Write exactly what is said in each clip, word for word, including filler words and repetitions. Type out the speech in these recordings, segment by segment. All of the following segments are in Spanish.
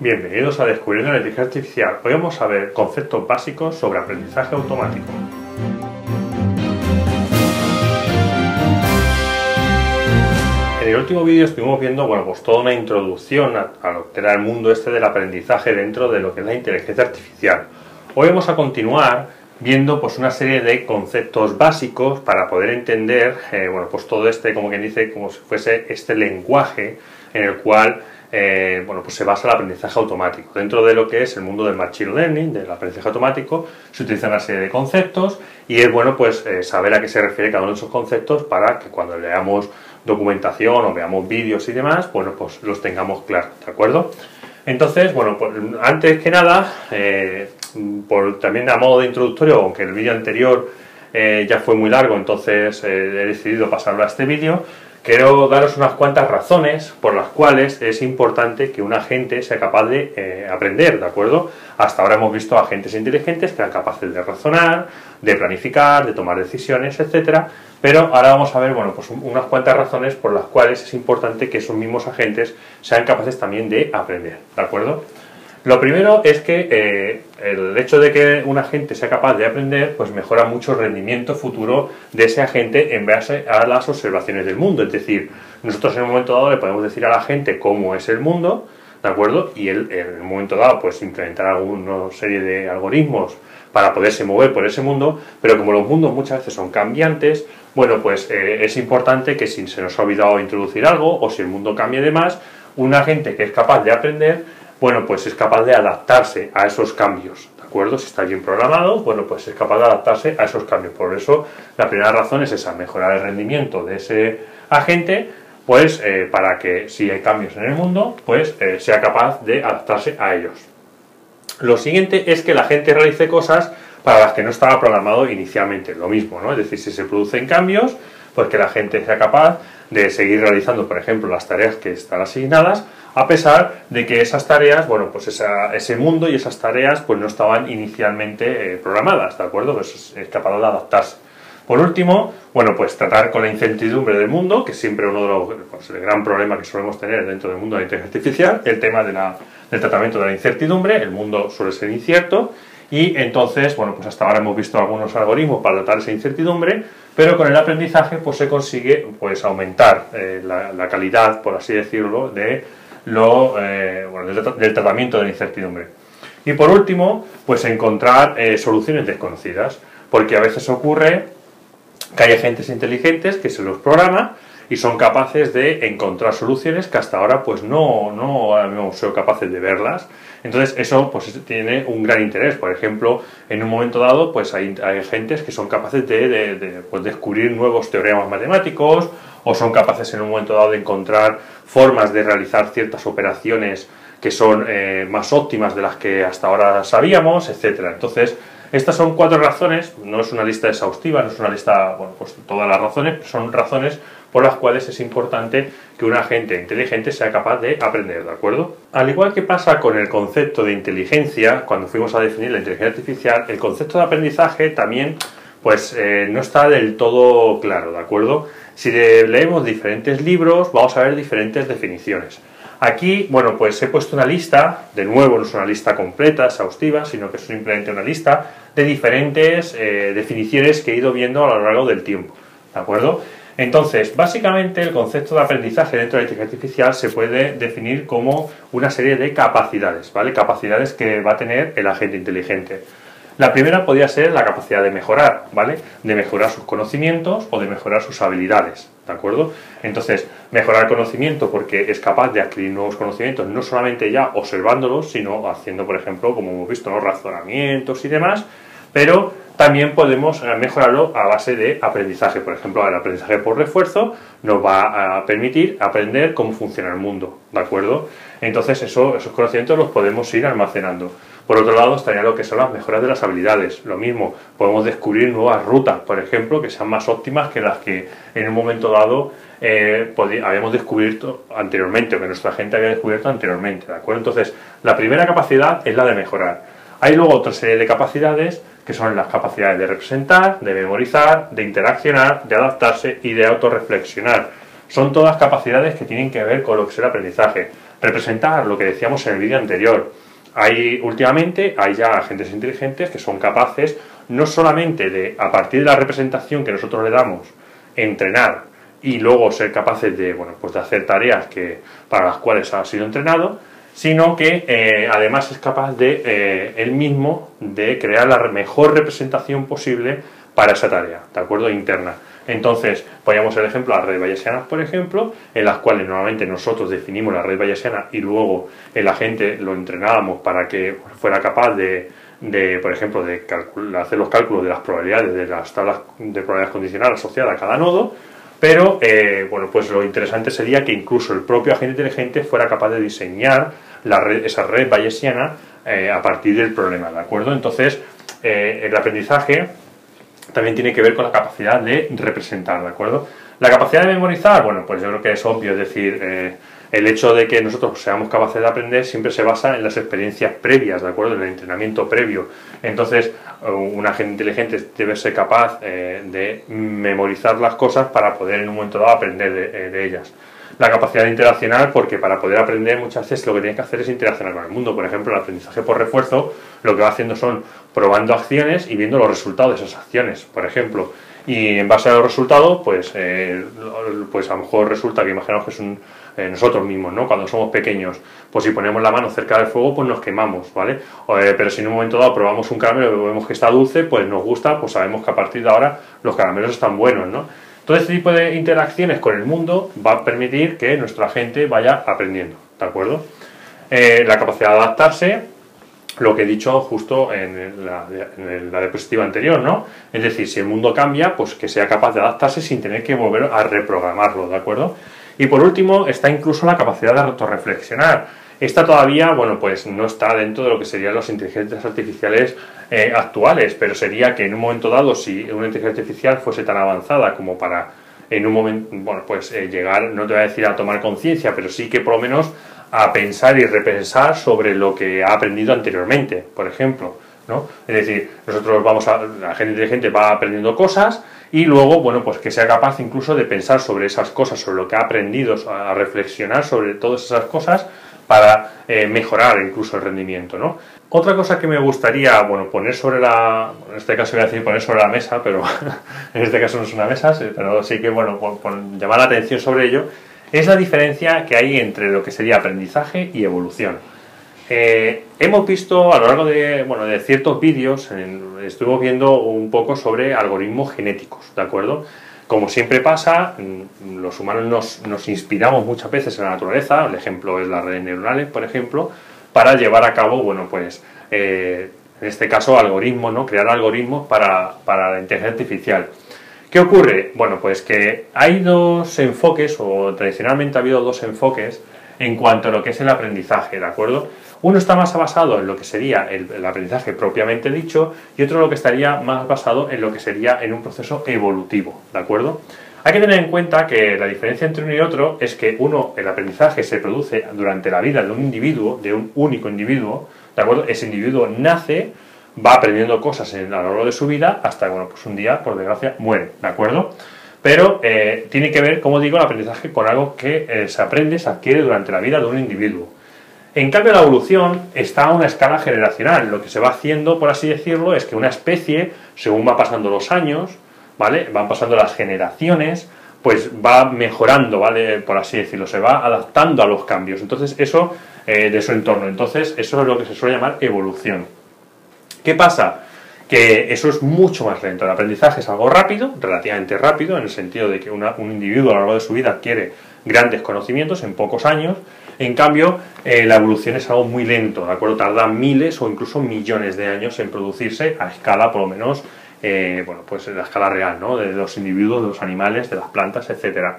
Bienvenidos a Descubriendo la Inteligencia Artificial. Hoy vamos a ver conceptos básicos sobre aprendizaje automático. En el último vídeo estuvimos viendo, bueno, pues toda una introducción a, a lo que era el mundo este del aprendizaje dentro de lo que es la inteligencia artificial. Hoy vamos a continuar viendo pues una serie de conceptos básicos para poder entender, eh, bueno, pues todo este, como quien dice, como si fuese este lenguaje en el cual Eh, bueno, pues se basa el aprendizaje automático. Dentro de lo que es el mundo del Machine Learning, del aprendizaje automático, se utilizan una serie de conceptos y es bueno pues eh, saber a qué se refiere cada uno de esos conceptos para que cuando leamos documentación o veamos vídeos y demás, bueno, pues los tengamos claros, ¿de acuerdo? Entonces, bueno, pues antes que nada, eh, por, también a modo de introductorio, aunque el vídeo anterior eh, ya fue muy largo, entonces eh, he decidido pasarlo a este vídeo. Quiero daros unas cuantas razones por las cuales es importante que un agente sea capaz de eh, aprender, ¿de acuerdo? Hasta ahora hemos visto agentes inteligentes que eran capaces de razonar, de planificar, de tomar decisiones, etcétera. Pero ahora vamos a ver, bueno, pues unas cuantas razones por las cuales es importante que esos mismos agentes sean capaces también de aprender, ¿de acuerdo? Lo primero es que eh, el hecho de que un agente sea capaz de aprender, pues mejora mucho el rendimiento futuro de ese agente en base a las observaciones del mundo. Es decir, nosotros en un momento dado le podemos decir al agente cómo es el mundo, ¿de acuerdo? Y él en un momento dado pues implementar alguna serie de algoritmos para poderse mover por ese mundo, pero como los mundos muchas veces son cambiantes, bueno, pues eh, es importante que si se nos ha olvidado introducir algo o si el mundo cambia de más, un agente que es capaz de aprender, bueno, pues es capaz de adaptarse a esos cambios, ¿de acuerdo? Si está bien programado, bueno, pues es capaz de adaptarse a esos cambios. Por eso, la primera razón es esa, mejorar el rendimiento de ese agente, pues eh, para que si hay cambios en el mundo, pues eh, sea capaz de adaptarse a ellos. Lo siguiente es que la gente realice cosas para las que no estaba programado inicialmente, lo mismo, ¿no? Es decir, si se producen cambios, pues que la gente sea capaz de seguir realizando, por ejemplo, las tareas que están asignadas, a pesar de que esas tareas, bueno, pues esa, ese mundo y esas tareas pues no estaban inicialmente eh, programadas, ¿de acuerdo? Pues es, es capaz de adaptarse. Por último, bueno, pues tratar con la incertidumbre del mundo, que es siempre uno de los, pues, el gran problema que solemos tener dentro del mundo de la inteligencia artificial, el tema de la, del tratamiento de la incertidumbre. El mundo suele ser incierto y entonces, bueno, pues hasta ahora hemos visto algunos algoritmos para tratar esa incertidumbre, pero con el aprendizaje pues se consigue pues aumentar eh, la, la calidad, por así decirlo, de Lo, eh, bueno, del, del tratamiento de la incertidumbre. Y por último, pues encontrar eh, soluciones desconocidas, porque a veces ocurre que hay agentes inteligentes que se los programa y son capaces de encontrar soluciones que hasta ahora pues no, no hemos sido capaces de verlas. Entonces eso pues tiene un gran interés. Por ejemplo, en un momento dado pues hay, hay agentes que son capaces de, de, de pues, descubrir nuevos teoremas matemáticos, o son capaces en un momento dado de encontrar formas de realizar ciertas operaciones que son eh, más óptimas de las que hasta ahora sabíamos, etcétera. Entonces, estas son cuatro razones, no es una lista exhaustiva, no es una lista, bueno, pues todas las razones, son razones por las cuales es importante que un agente inteligente sea capaz de aprender, ¿de acuerdo? Al igual que pasa con el concepto de inteligencia, cuando fuimos a definir la inteligencia artificial, el concepto de aprendizaje también, pues, eh, no está del todo claro, ¿de acuerdo? Si leemos diferentes libros, vamos a ver diferentes definiciones. Aquí, bueno, pues he puesto una lista, de nuevo no es una lista completa, exhaustiva, sino que es simplemente una lista de diferentes eh, definiciones que he ido viendo a lo largo del tiempo, ¿de acuerdo? Entonces, básicamente el concepto de aprendizaje dentro de la inteligencia artificial se puede definir como una serie de capacidades, ¿vale? Capacidades que va a tener el agente inteligente. La primera podría ser la capacidad de mejorar, ¿vale? De mejorar sus conocimientos o de mejorar sus habilidades, ¿de acuerdo? Entonces, mejorar el conocimiento porque es capaz de adquirir nuevos conocimientos, no solamente ya observándolos, sino haciendo, por ejemplo, como hemos visto, los razonamientos y demás, pero también podemos mejorarlo a base de aprendizaje. Por ejemplo, el aprendizaje por refuerzo nos va a permitir aprender cómo funciona el mundo, ¿de acuerdo? Entonces, eso, esos conocimientos los podemos ir almacenando. Por otro lado, estaría lo que son las mejoras de las habilidades. Lo mismo, podemos descubrir nuevas rutas, por ejemplo, que sean más óptimas que las que en un momento dado eh, habíamos descubierto anteriormente, o que nuestra gente había descubierto anteriormente, ¿de acuerdo? Entonces, la primera capacidad es la de mejorar. Hay luego otra serie de capacidades que son las capacidades de representar, de memorizar, de interaccionar, de adaptarse y de autorreflexionar. Son todas capacidades que tienen que ver con lo que es el aprendizaje. representar lo que decíamos en el vídeo anterior. Hay, últimamente hay ya agentes inteligentes que son capaces no solamente de, a partir de la representación que nosotros le damos, entrenar y luego ser capaces de, bueno, pues de hacer tareas que, para las cuales ha sido entrenado, sino que eh, además es capaz de eh, él mismo de crear la mejor representación posible para esa tarea, ¿de acuerdo? Interna. Entonces, poníamos el ejemplo a las redes bayesianas, por ejemplo, en las cuales normalmente nosotros definimos la red bayesiana y luego el agente lo entrenábamos para que fuera capaz de, de por ejemplo, de hacer los cálculos de las probabilidades de las tablas de probabilidades condicionales asociadas a cada nodo, pero, eh, bueno, pues lo interesante sería que incluso el propio agente inteligente fuera capaz de diseñar la red, esa red bayesiana eh, a partir del problema, ¿de acuerdo? Entonces, eh, el aprendizaje también tiene que ver con la capacidad de representar, ¿de acuerdo? La capacidad de memorizar, bueno, pues yo creo que es obvio, es decir, eh, el hecho de que nosotros seamos capaces de aprender siempre se basa en las experiencias previas, ¿de acuerdo? En el entrenamiento previo. Entonces, un agente inteligente debe ser capaz eh, de memorizar las cosas para poder en un momento dado aprender de, de ellas. La capacidad de interaccionar, porque para poder aprender muchas veces lo que tiene que hacer es interaccionar con el mundo. Por ejemplo, el aprendizaje por refuerzo lo que va haciendo son probando acciones y viendo los resultados de esas acciones, por ejemplo. Y en base a los resultados, pues, eh, pues a lo mejor resulta que imaginamos que es un, eh, nosotros mismos, ¿no? Cuando somos pequeños, pues si ponemos la mano cerca del fuego, pues nos quemamos, ¿vale? O, eh, pero si en un momento dado probamos un caramelo y vemos que está dulce, pues nos gusta, pues sabemos que a partir de ahora los caramelos están buenos, ¿no? Todo este tipo de interacciones con el mundo va a permitir que nuestra gente vaya aprendiendo, ¿de acuerdo? Eh, la capacidad de adaptarse, lo que he dicho justo en la, en la diapositiva anterior, ¿no? Es decir, si el mundo cambia, pues que sea capaz de adaptarse sin tener que volver a reprogramarlo, ¿de acuerdo? Y por último, está incluso la capacidad de autorreflexionar. Esta todavía, bueno, pues no está dentro de lo que serían las inteligencias artificiales eh, actuales, pero sería que en un momento dado, si una inteligencia artificial fuese tan avanzada como para en un momento, bueno, pues eh, llegar, no te voy a decir a tomar conciencia, pero sí que por lo menos a pensar y repensar sobre lo que ha aprendido anteriormente, por ejemplo, ¿no? Es decir, nosotros vamos a, la gente inteligente va aprendiendo cosas y luego, bueno, pues que sea capaz incluso de pensar sobre esas cosas, sobre lo que ha aprendido, a reflexionar sobre todas esas cosas para eh, mejorar incluso el rendimiento, ¿no? Otra cosa que me gustaría, bueno, poner sobre la, en este caso voy a decir poner sobre la mesa, pero en este caso no es una mesa, pero sí que, bueno, por, por llamar la atención sobre ello, es la diferencia que hay entre lo que sería aprendizaje y evolución. Eh, hemos visto a lo largo de, bueno, de ciertos vídeos, en, estuvimos viendo un poco sobre algoritmos genéticos, ¿de acuerdo? Como siempre pasa, los humanos nos, nos inspiramos muchas veces en la naturaleza, el ejemplo es las redes neuronales, por ejemplo, para llevar a cabo, bueno, pues, eh, en este caso, algoritmos, ¿no? Crear algoritmos para, para la inteligencia artificial. ¿Qué ocurre? Bueno, pues que hay dos enfoques, o tradicionalmente ha habido dos enfoques en cuanto a lo que es el aprendizaje, ¿de acuerdo? Uno está más basado en lo que sería el, el aprendizaje propiamente dicho y otro lo que estaría más basado en lo que sería en un proceso evolutivo, ¿de acuerdo? Hay que tener en cuenta que la diferencia entre uno y otro es que uno, el aprendizaje se produce durante la vida de un individuo, de un único individuo, ¿de acuerdo? Ese individuo nace, va aprendiendo cosas en, a lo largo de su vida hasta, bueno, pues un día, por desgracia, muere, ¿de acuerdo? Pero eh, tiene que ver, como digo, el aprendizaje con algo que eh, se aprende, se adquiere durante la vida de un individuo. En cambio, la evolución está a una escala generacional. Lo que se va haciendo, por así decirlo, es que una especie, según va pasando los años, ¿vale? Van pasando las generaciones, pues va mejorando, ¿vale? Por así decirlo, se va adaptando a los cambios. Entonces, eso, eh, de su entorno. Entonces, eso es lo que se suele llamar evolución. ¿Qué pasa? Que eso es mucho más lento. El aprendizaje es algo rápido, relativamente rápido, en el sentido de que una, un individuo a lo largo de su vida adquiere grandes conocimientos en pocos años. En cambio, eh, la evolución es algo muy lento, ¿de acuerdo? Tarda miles o incluso millones de años en producirse a escala, por lo menos, eh, bueno, pues en la escala real, ¿no? De los individuos, de los animales, de las plantas, etcétera.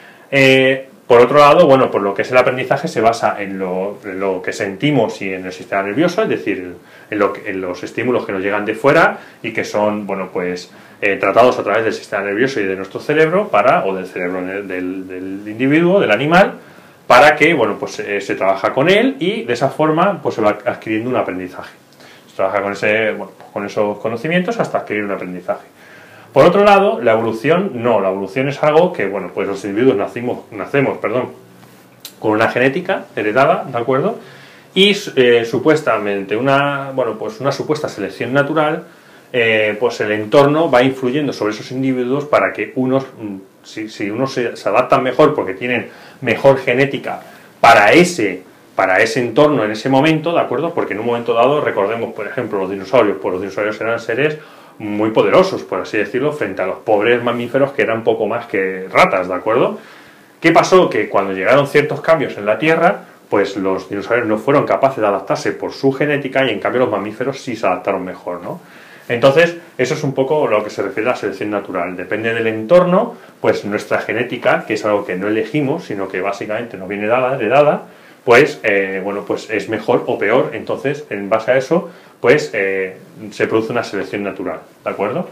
Eh, por otro lado, bueno, pues lo que es el aprendizaje se basa en lo, en lo que sentimos y en el sistema nervioso, es decir, en, lo que, en los estímulos que nos llegan de fuera y que son, bueno, pues eh, tratados a través del sistema nervioso y de nuestro cerebro para, o del cerebro del, del, del individuo, del animal, para que, bueno, pues eh, se trabaja con él y de esa forma pues se va adquiriendo un aprendizaje. Se trabaja con, ese, bueno, con esos conocimientos hasta adquirir un aprendizaje. Por otro lado, la evolución no, la evolución es algo que, bueno, pues los individuos nacimos, nacemos, perdón, con una genética heredada, ¿de acuerdo? Y eh, supuestamente una, bueno, pues una supuesta selección natural, eh, pues el entorno va influyendo sobre esos individuos para que unos, si, si unos se, se adaptan mejor porque tienen mejor genética para ese, para ese entorno en ese momento, ¿de acuerdo? Porque en un momento dado, recordemos, por ejemplo, los dinosaurios, pues los dinosaurios eran seres muy poderosos, por así decirlo, frente a los pobres mamíferos que eran poco más que ratas, ¿de acuerdo? ¿Qué pasó? Que cuando llegaron ciertos cambios en la Tierra, pues los dinosaurios no fueron capaces de adaptarse por su genética y en cambio los mamíferos sí se adaptaron mejor, ¿no? Entonces, eso es un poco lo que se refiere a la selección natural. Depende del entorno, pues nuestra genética, que es algo que no elegimos, sino que básicamente nos viene dada, heredada, pues, eh, bueno, pues es mejor o peor. Entonces, en base a eso, pues eh, se produce una selección natural, ¿de acuerdo?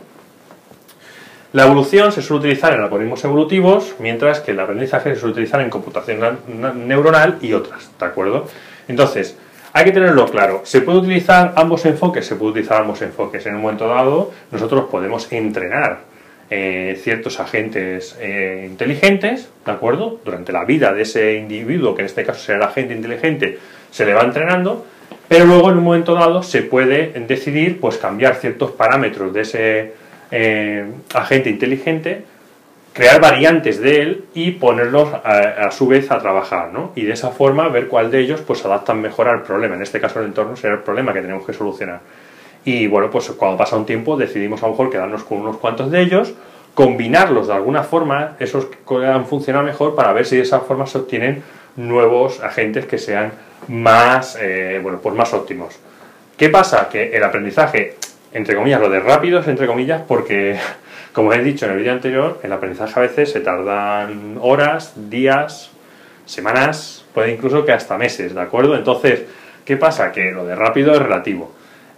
La evolución se suele utilizar en algoritmos evolutivos, mientras que el aprendizaje se suele utilizar en computación neuronal y otras, ¿de acuerdo? Entonces, hay que tenerlo claro. ¿Se puede utilizar ambos enfoques? Se puede utilizar ambos enfoques. En un momento dado, nosotros podemos entrenar eh, ciertos agentes eh, inteligentes, ¿de acuerdo? Durante la vida de ese individuo, que en este caso será el agente inteligente, se le va entrenando, pero luego en un momento dado se puede decidir pues cambiar ciertos parámetros de ese eh, agente inteligente, crear variantes de él y ponerlos a, a su vez a trabajar, ¿no? Y de esa forma ver cuál de ellos pues se adaptan mejor al problema. En este caso el entorno será el problema que tenemos que solucionar. Y bueno, pues cuando pasa un tiempo decidimos a lo mejor quedarnos con unos cuantos de ellos, combinarlos de alguna forma, esos que han funcionado mejor, para ver si de esa forma se obtienen nuevos agentes que sean más, eh, bueno, pues más óptimos. ¿Qué pasa? Que el aprendizaje, entre comillas, lo de rápido es entre comillas porque, como he dicho en el vídeo anterior, el aprendizaje a veces se tardan horas, días, semanas, puede incluso que hasta meses, ¿de acuerdo? Entonces, ¿qué pasa? Que lo de rápido es relativo.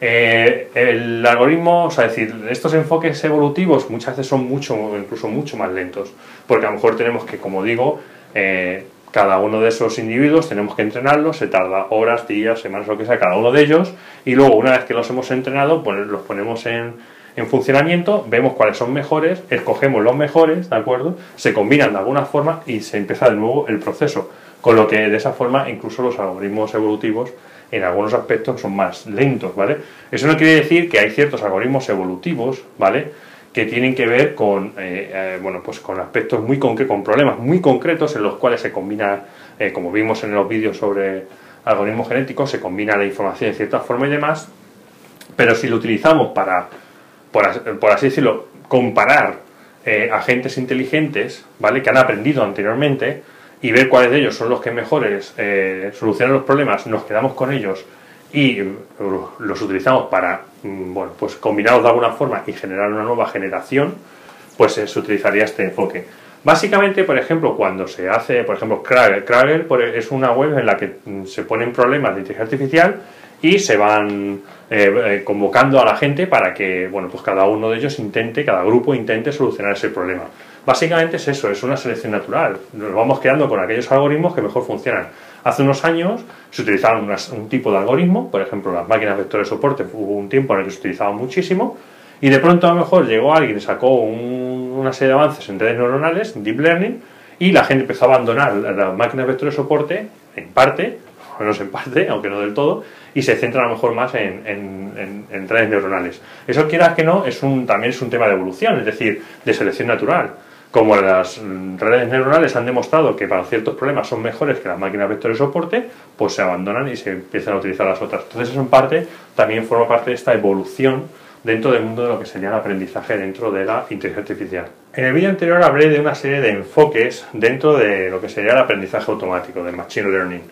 Eh, el algoritmo, o sea, es decir, estos enfoques evolutivos muchas veces son mucho, incluso mucho más lentos, porque a lo mejor tenemos que, como digo, eh, cada uno de esos individuos tenemos que entrenarlos, se tarda horas, días, semanas, lo que sea, cada uno de ellos, y luego una vez que los hemos entrenado, pues los ponemos en, en funcionamiento, vemos cuáles son mejores, escogemos los mejores, ¿de acuerdo? Se combinan de alguna forma y se empieza de nuevo el proceso, con lo que de esa forma incluso los algoritmos evolutivos en algunos aspectos son más lentos, ¿vale? Eso no quiere decir que hay ciertos algoritmos evolutivos, ¿vale?, que tienen que ver con, eh, eh, bueno, pues con aspectos muy concretos, con problemas muy concretos en los cuales se combina, eh, como vimos en los vídeos sobre algoritmos genéticos, se combina la información de cierta forma y demás, pero si lo utilizamos para, por, por así decirlo, comparar eh, agentes inteligentes, ¿vale?, que han aprendido anteriormente, y ver cuáles de ellos son los que mejores eh, solucionan los problemas, nos quedamos con ellos y eh, los utilizamos para, bueno, pues combinarlos de alguna forma y generar una nueva generación, pues eh, se utilizaría este enfoque. Básicamente, por ejemplo, cuando se hace, por ejemplo, Kaggle, Kaggle es una web en la que se ponen problemas de inteligencia artificial y se van eh, eh, convocando a la gente para que, bueno, pues cada uno de ellos intente, cada grupo intente solucionar ese problema. Básicamente es eso, es una selección natural. Nos vamos quedando con aquellos algoritmos que mejor funcionan. Hace unos años se utilizaban unas, un tipo de algoritmo, por ejemplo, las máquinas vectores de soporte, hubo un tiempo en el que se utilizaban muchísimo, y de pronto a lo mejor llegó alguien y sacó un, una serie de avances en redes neuronales, Deep Learning, y la gente empezó a abandonar las máquinas vectores de soporte, en parte, o menos en parte, aunque no del todo, y se centra a lo mejor más en, en, en, en redes neuronales. Eso, quieras que no, es un, también es un tema de evolución, es decir, de selección natural. Como las redes neuronales han demostrado que para ciertos problemas son mejores que las máquinas vectores de soporte, pues se abandonan y se empiezan a utilizar las otras. Entonces eso en parte también forma parte de esta evolución dentro del mundo de lo que sería el aprendizaje dentro de la inteligencia artificial. En el vídeo anterior hablé de una serie de enfoques dentro de lo que sería el aprendizaje automático, del Machine Learning.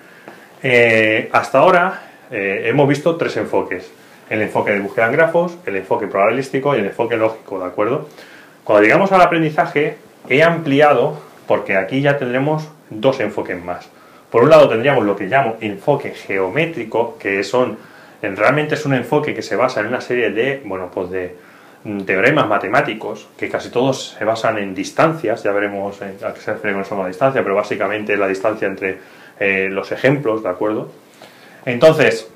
Eh, hasta ahora eh, hemos visto tres enfoques. El enfoque de búsqueda en grafos, el enfoque probabilístico y el enfoque lógico, ¿de acuerdo? Cuando llegamos al aprendizaje, he ampliado, porque aquí ya tendremos dos enfoques más. Por un lado tendríamos lo que llamo enfoque geométrico, que son, realmente es un enfoque que se basa en una serie de, bueno, pues de teoremas matemáticos, que casi todos se basan en distancias, ya veremos a qué se refiere con eso con la distancia, pero básicamente es la distancia entre eh, los ejemplos, ¿de acuerdo? Entonces,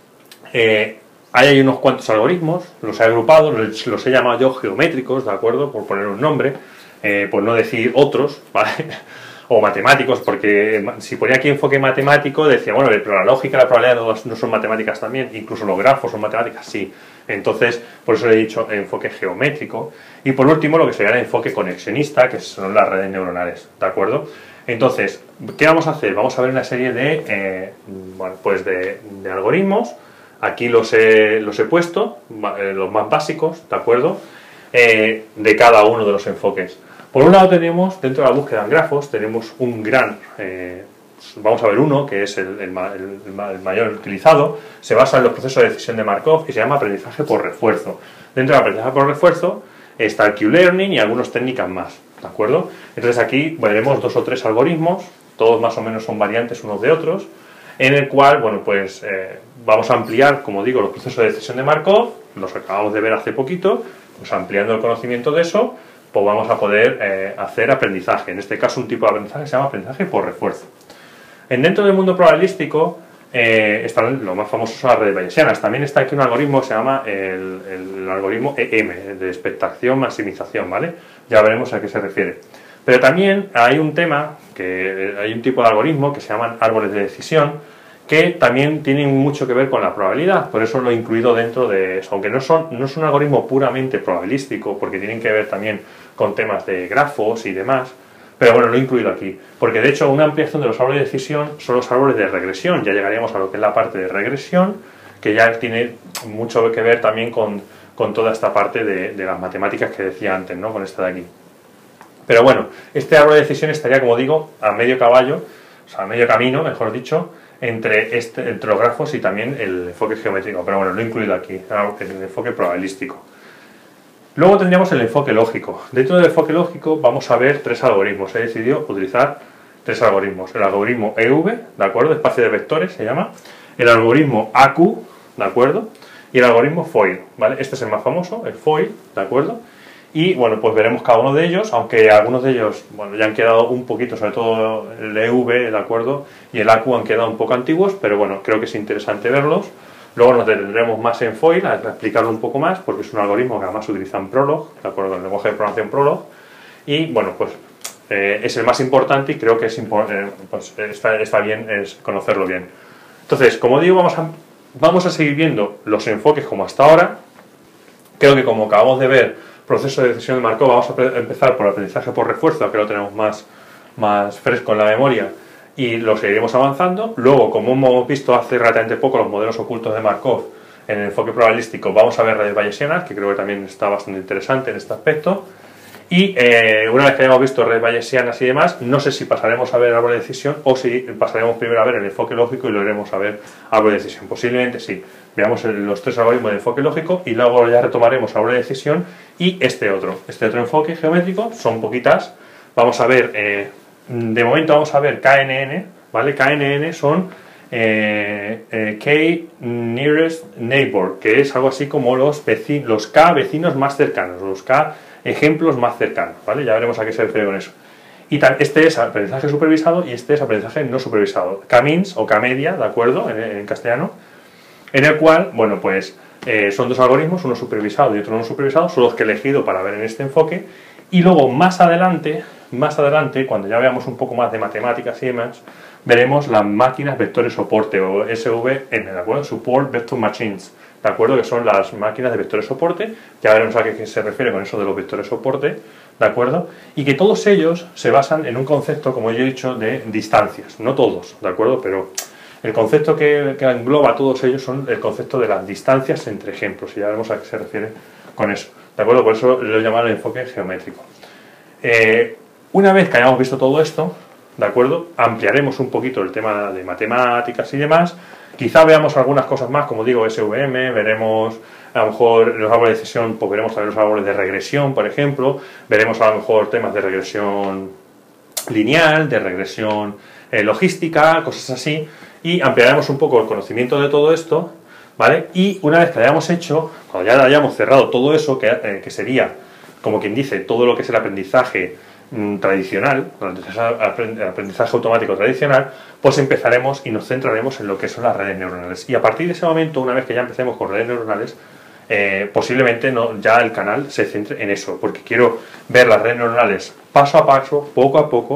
eh, hay unos cuantos algoritmos, los he agrupado, los, los he llamado yo geométricos, ¿de acuerdo?, por poner un nombre, eh, por no decir otros, ¿vale? o matemáticos, porque si ponía aquí enfoque matemático decía, bueno, pero la lógica y la probabilidad no, no son matemáticas también, incluso los grafos son matemáticas, sí. Entonces, por eso le he dicho enfoque geométrico. Y por último, lo que sería el enfoque conexionista, que son las redes neuronales, ¿de acuerdo? Entonces, ¿qué vamos a hacer? Vamos a ver una serie de, eh, bueno, pues de, de algoritmos. Aquí los he, los he puesto, los más básicos, ¿de acuerdo? Eh, de cada uno de los enfoques. Por un lado tenemos, dentro de la búsqueda en grafos, tenemos un gran, eh, vamos a ver uno, que es el, el, el, el mayor utilizado, se basa en los procesos de decisión de Markov y se llama aprendizaje por refuerzo. Dentro del aprendizaje por refuerzo está el Q-Learning y algunas técnicas más, ¿de acuerdo? Entonces aquí veremos dos o tres algoritmos, todos más o menos son variantes unos de otros, en el cual, bueno, pues eh, vamos a ampliar, como digo, los procesos de decisión de Markov, los acabamos de ver hace poquito, pues ampliando el conocimiento de eso, pues vamos a poder eh, hacer aprendizaje. En este caso un tipo de aprendizaje que se llama aprendizaje por refuerzo. En dentro del mundo probabilístico eh, están los más famosos son las redes bayesianas. También está aquí un algoritmo que se llama el, el algoritmo E M, de expectación maximización, ¿vale? Ya veremos a qué se refiere. Pero también hay un tema, que hay un tipo de algoritmo que se llaman árboles de decisión, que también tienen mucho que ver con la probabilidad, por eso lo he incluido dentro de eso, aunque no, son, no es un algoritmo puramente probabilístico, porque tienen que ver también con temas de grafos y demás, pero bueno, lo he incluido aquí, porque de hecho una ampliación de los árboles de decisión son los árboles de regresión, ya llegaríamos a lo que es la parte de regresión, que ya tiene mucho que ver también con, con toda esta parte de, de las matemáticas que decía antes, ¿no? Con esta de aquí. Pero bueno, este árbol de decisión estaría, como digo, a medio caballo, o sea, a medio camino, mejor dicho, entre, este, entre los grafos y también el enfoque geométrico, pero bueno, lo he incluido aquí, el enfoque probabilístico. Luego tendríamos el enfoque lógico. Dentro del enfoque lógico vamos a ver tres algoritmos. He decidido utilizar tres algoritmos. El algoritmo E V, ¿de acuerdo? Espacio de vectores se llama. El algoritmo A Q, ¿de acuerdo? Y el algoritmo FOIL, ¿vale? Este es el más famoso, el FOIL, ¿de acuerdo? Y bueno, pues veremos cada uno de ellos, aunque algunos de ellos, bueno, ya han quedado un poquito, sobre todo el E V, ¿de acuerdo? Y el A Q han quedado un poco antiguos, pero bueno, creo que es interesante verlos. Luego nos detendremos más en FOIL, a explicarlo un poco más, porque es un algoritmo que además utiliza en Prolog, ¿de acuerdo? Con el lenguaje de programación Prolog. Y bueno, pues eh, es el más importante y creo que es impor eh, pues, está, está bien es conocerlo bien. Entonces, como digo, vamos a, vamos a seguir viendo los enfoques como hasta ahora. Creo que como acabamos de ver, proceso de decisión de Markov, vamos a empezar por el aprendizaje por refuerzo, que lo tenemos más, más fresco en la memoria, y lo seguiremos avanzando. Luego, como hemos visto hace relativamente poco los modelos ocultos de Markov en el enfoque probabilístico, vamos a ver redes bayesianas, que creo que también está bastante interesante en este aspecto. Y eh, una vez que hayamos visto redes bayesianas y demás, no sé si pasaremos a ver árbol de decisión o si pasaremos primero a ver el enfoque lógico y lo iremos a ver árbol de decisión. Posiblemente sí. Veamos el, los tres algoritmos de enfoque lógico y luego ya retomaremos árbol de decisión y este otro. Este otro enfoque geométrico son poquitas. Vamos a ver, eh, de momento vamos a ver K N N, ¿vale? K N N son eh, eh, K Nearest Neighbor, que es algo así como los, vecinos, los K vecinos más cercanos, los K ejemplos más cercanos, ¿vale? Ya veremos a qué se refiere con eso. Y este es aprendizaje supervisado y este es aprendizaje no supervisado. K-means o K-media, ¿de acuerdo? En, en castellano. En el cual, bueno, pues eh, son dos algoritmos, uno supervisado y otro no supervisado, son los que he elegido para ver en este enfoque. Y luego más adelante, más adelante, cuando ya veamos un poco más de matemáticas y demás, veremos las máquinas vectores soporte o S V N, ¿de acuerdo? Support Vector Machines, ¿de acuerdo? Que son las máquinas de vectores soporte. Ya veremos a qué se refiere con eso de los vectores soporte, ¿de acuerdo? Y que todos ellos se basan en un concepto, como yo he dicho, de distancias. No todos, ¿de acuerdo? Pero el concepto que, que engloba a todos ellos son el concepto de las distancias entre ejemplos. Y ya veremos a qué se refiere con eso, ¿de acuerdo? Por eso lo he llamado el enfoque geométrico. Eh, una vez que hayamos visto todo esto, ¿de acuerdo? Ampliaremos un poquito el tema de matemáticas y demás. Quizá veamos algunas cosas más, como digo, S V M, veremos a lo mejor los árboles de decisión, pues veremos también los árboles de regresión, por ejemplo, veremos a lo mejor temas de regresión lineal, de regresión eh, logística, cosas así, y ampliaremos un poco el conocimiento de todo esto, ¿vale? Y una vez que lo hayamos hecho, cuando ya hayamos cerrado todo eso, que, eh, que sería, como quien dice, todo lo que es el aprendizaje tradicional, el aprendizaje automático tradicional, pues empezaremos y nos centraremos en lo que son las redes neuronales. Y a partir de ese momento, una vez que ya empecemos con redes neuronales, eh, posiblemente no, ya el canal se centre en eso, porque quiero ver las redes neuronales paso a paso, poco a poco,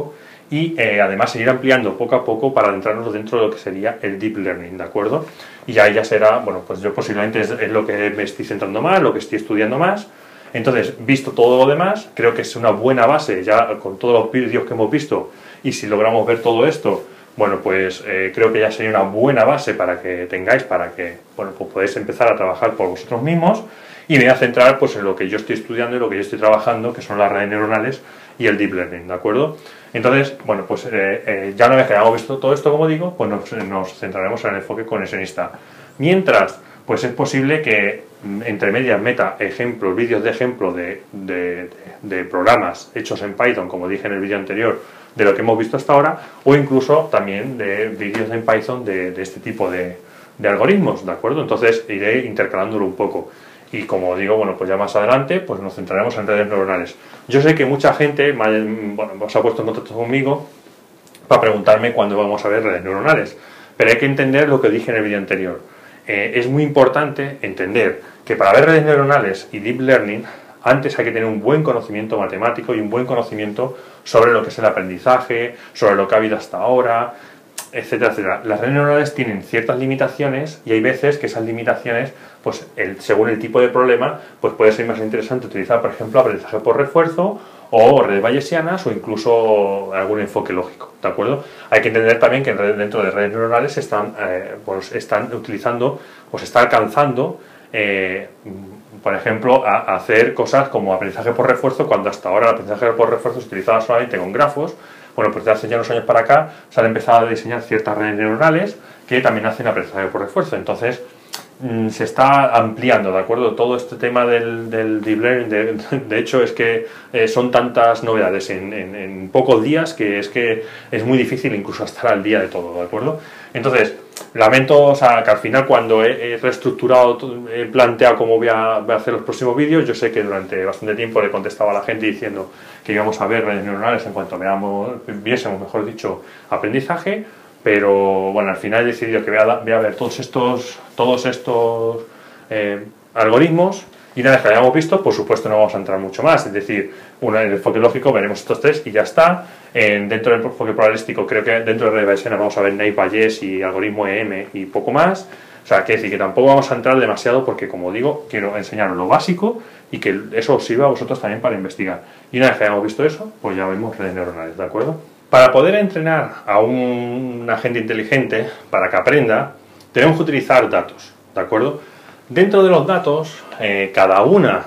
y eh, además seguir ampliando poco a poco para adentrarnos dentro de lo que sería el Deep Learning, ¿de acuerdo? Y ahí ya será, bueno, pues yo posiblemente es, es lo que me estoy centrando más, lo que estoy estudiando más. Entonces, visto todo lo demás, creo que es una buena base, ya con todos los vídeos que hemos visto, y si logramos ver todo esto, bueno, pues eh, creo que ya sería una buena base para que tengáis, para que, bueno, pues podáis empezar a trabajar por vosotros mismos, y me voy a centrar pues en lo que yo estoy estudiando y lo que yo estoy trabajando, que son las redes neuronales y el Deep Learning, ¿de acuerdo? Entonces, bueno, pues eh, eh, ya una vez que hayamos visto todo esto, como digo, pues nos, nos centraremos en el enfoque conexionista. Mientras, pues es posible que entre medias meta ejemplos, vídeos de ejemplo de, de, de, de programas hechos en Python, como dije en el vídeo anterior, de lo que hemos visto hasta ahora, o incluso también de vídeos en Python de, de este tipo de, de algoritmos, ¿de acuerdo? Entonces iré intercalándolo un poco. Y como digo, bueno, pues ya más adelante pues nos centraremos en redes neuronales. Yo sé que mucha gente bueno, se ha puesto en contacto conmigo para preguntarme cuándo vamos a ver redes neuronales, pero hay que entender lo que dije en el vídeo anterior. Eh, es muy importante entender que para ver redes neuronales y Deep Learning, antes hay que tener un buen conocimiento matemático y un buen conocimiento sobre lo que es el aprendizaje, sobre lo que ha habido hasta ahora, etcétera, etcétera. Las redes neuronales tienen ciertas limitaciones y hay veces que esas limitaciones, pues el, según el tipo de problema, pues puede ser más interesante utilizar, por ejemplo, aprendizaje por refuerzo o redes bayesianas o incluso algún enfoque lógico, ¿de acuerdo? Hay que entender también que dentro de redes neuronales se están, eh, pues están utilizando o se está alcanzando, eh, por ejemplo, a, a hacer cosas como aprendizaje por refuerzo, cuando hasta ahora el aprendizaje por refuerzo se utilizaba solamente con grafos. Bueno, pues de hace ya unos años para acá se han empezado a diseñar ciertas redes neuronales que también hacen aprendizaje por refuerzo. Entonces, mmm, se está ampliando, ¿de acuerdo? Todo este tema del, del Deep Learning, de, de hecho, es que eh, son tantas novedades en, en, en pocos días que es que es muy difícil incluso estar al día de todo, ¿de acuerdo? Entonces, lamento, o sea, que al final cuando he, he reestructurado, he planteado cómo voy a, voy a hacer los próximos vídeos, yo sé que durante bastante tiempo le contestaba a la gente diciendo que íbamos a ver redes neuronales en cuanto veamos, viésemos, mejor dicho, aprendizaje, pero bueno, al final he decidido que voy a, voy a ver todos estos, todos estos eh, algoritmos, y una vez que hayamos visto, por supuesto no vamos a entrar mucho más, es decir, una, en el enfoque lógico veremos estos tres y ya está. En, dentro del enfoque probabilístico creo que dentro de redes bayesianas vamos a ver Naive Bayes y algoritmo E M y poco más. O sea, quiere decir que tampoco vamos a entrar demasiado porque, como digo, quiero enseñaros lo básico y que eso os sirva a vosotros también para investigar. Y una vez que hayamos visto eso, pues ya vemos redes neuronales, ¿de acuerdo? Para poder entrenar a un agente inteligente, para que aprenda, tenemos que utilizar datos, ¿de acuerdo? Dentro de los datos, eh, cada una,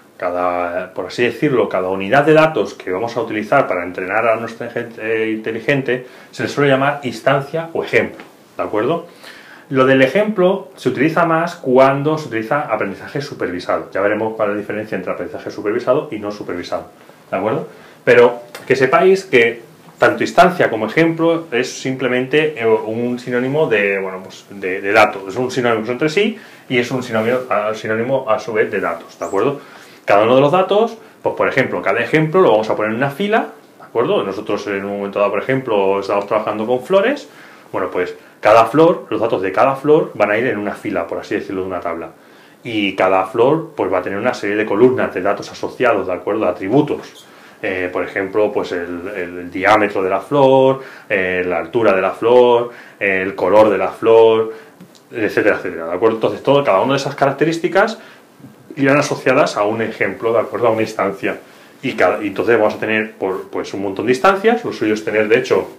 cada, por así decirlo, cada unidad de datos que vamos a utilizar para entrenar a nuestro agente inteligente se le suele llamar instancia o ejemplo, ¿de acuerdo? Lo del ejemplo se utiliza más cuando se utiliza aprendizaje supervisado. Ya veremos cuál es la diferencia entre aprendizaje supervisado y no supervisado, ¿de acuerdo? Pero que sepáis que tanto instancia como ejemplo es simplemente un sinónimo de, bueno, pues de, de datos. Es un sinónimo entre sí y es un sinónimo, sinónimo a su vez de datos, ¿de acuerdo? Cada uno de los datos, pues por ejemplo, cada ejemplo lo vamos a poner en una fila, ¿de acuerdo? Nosotros en un momento dado, por ejemplo, estamos trabajando con flores. Bueno, pues cada flor, los datos de cada flor van a ir en una fila, por así decirlo, de una tabla. Y cada flor pues va a tener una serie de columnas de datos asociados, ¿de acuerdo? A atributos. Eh, por ejemplo, pues el, el, el diámetro de la flor, eh, la altura de la flor, eh, el color de la flor, etcétera, etcétera, ¿de acuerdo? Entonces, todo, cada una de esas características irán asociadas a un ejemplo, ¿de acuerdo? A una instancia. Y, cada, y entonces vamos a tener por, pues un montón de instancias. Lo suyo es tener, de hecho,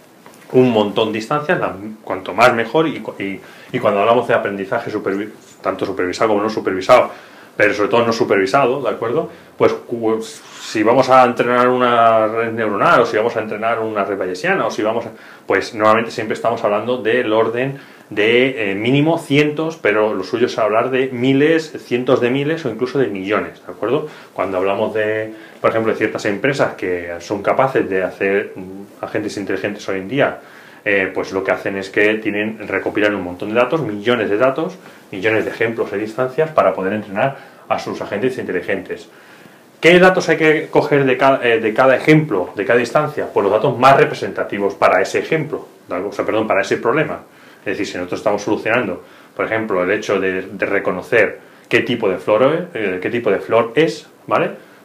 un montón de instancias, la, cuanto más mejor. Y, y, y cuando hablamos de aprendizaje supervi tanto supervisado como no supervisado, pero sobre todo no supervisado, ¿de acuerdo? Pues, pues si vamos a entrenar una red neuronal o si vamos a entrenar una red bayesiana o si vamos a, pues normalmente siempre estamos hablando del orden de eh, mínimo cientos, pero lo suyo es hablar de miles, cientos de miles o incluso de millones, ¿de acuerdo? Cuando hablamos de, por ejemplo, de ciertas empresas que son capaces de hacer mm, agentes inteligentes hoy en día, eh, pues lo que hacen es que tienen, recopilan un montón de datos, millones de datos, millones de ejemplos e instancias para poder entrenar a sus agentes inteligentes. ¿Qué datos hay que coger de cada, eh, de cada ejemplo, de cada instancia? Pues los datos más representativos para ese ejemplo, o sea, perdón, para ese problema. Es decir, si nosotros estamos solucionando, por ejemplo, el hecho de, de reconocer qué tipo de flor, eh, qué tipo de flor es, ¿vale?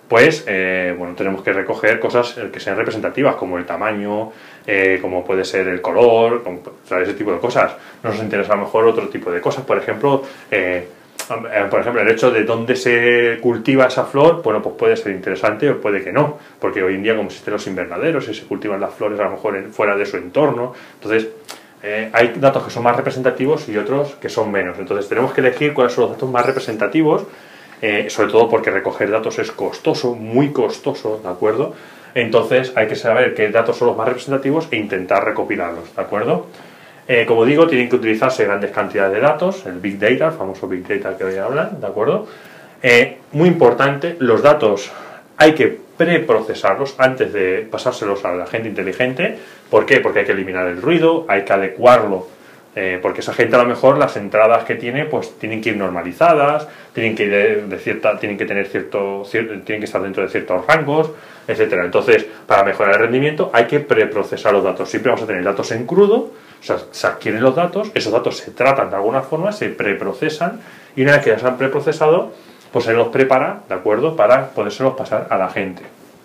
pues eh, bueno, tenemos que recoger cosas que sean representativas, como el tamaño, eh, como puede ser el color, como, o sea, ese tipo de cosas. Nos interesa a lo mejor otro tipo de cosas, por ejemplo, eh, por ejemplo, el hecho de dónde se cultiva esa flor, bueno, pues puede ser interesante o puede que no, porque hoy en día, como existen los invernaderos y se cultivan las flores a lo mejor en, fuera de su entorno, entonces eh, hay datos que son más representativos y otros que son menos. Entonces tenemos que elegir cuáles son los datos más representativos, eh, sobre todo porque recoger datos es costoso, muy costoso, ¿de acuerdo? Entonces hay que saber qué datos son los más representativos e intentar recopilarlos, ¿de acuerdo? Eh, como digo, tienen que utilizarse grandes cantidades de datos, el Big Data, el famoso Big Data que voy a hablar, ¿de acuerdo? Eh, muy importante, los datos hay que preprocesarlos antes de pasárselos a la gente inteligente. ¿Por qué? Porque hay que eliminar el ruido, hay que adecuarlo, eh, porque esa gente a lo mejor las entradas que tiene pues tienen que ir normalizadas, tienen que, ir de, de cierta, tienen que tener cierto, cierto, tienen que estar dentro de ciertos rangos, etcétera. Entonces, para mejorar el rendimiento hay que preprocesar los datos. Siempre vamos a tener datos en crudo. O sea, se adquieren los datos, esos datos se tratan de alguna forma, se preprocesan y una vez que ya se han preprocesado, pues se los prepara, ¿de acuerdo?, para podérselos pasar a la gente.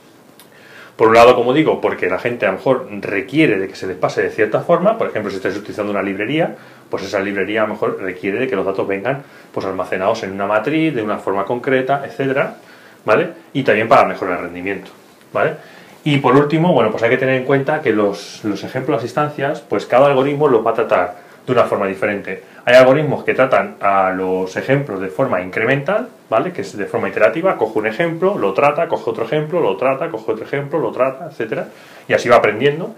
Por un lado, como digo, porque la gente a lo mejor requiere de que se les pase de cierta forma. Por ejemplo, si estáis utilizando una librería, pues esa librería a lo mejor requiere de que los datos vengan pues almacenados en una matriz, de una forma concreta, etcétera, ¿vale? Y también para mejorar el rendimiento, ¿vale? Y por último, bueno, pues hay que tener en cuenta que los, los ejemplos, las instancias, pues cada algoritmo los va a tratar de una forma diferente. Hay algoritmos que tratan a los ejemplos de forma incremental, ¿vale? Que es de forma iterativa, coge un ejemplo, lo trata, coge otro ejemplo, lo trata, coge otro ejemplo, lo trata, etcétera. Y así va aprendiendo.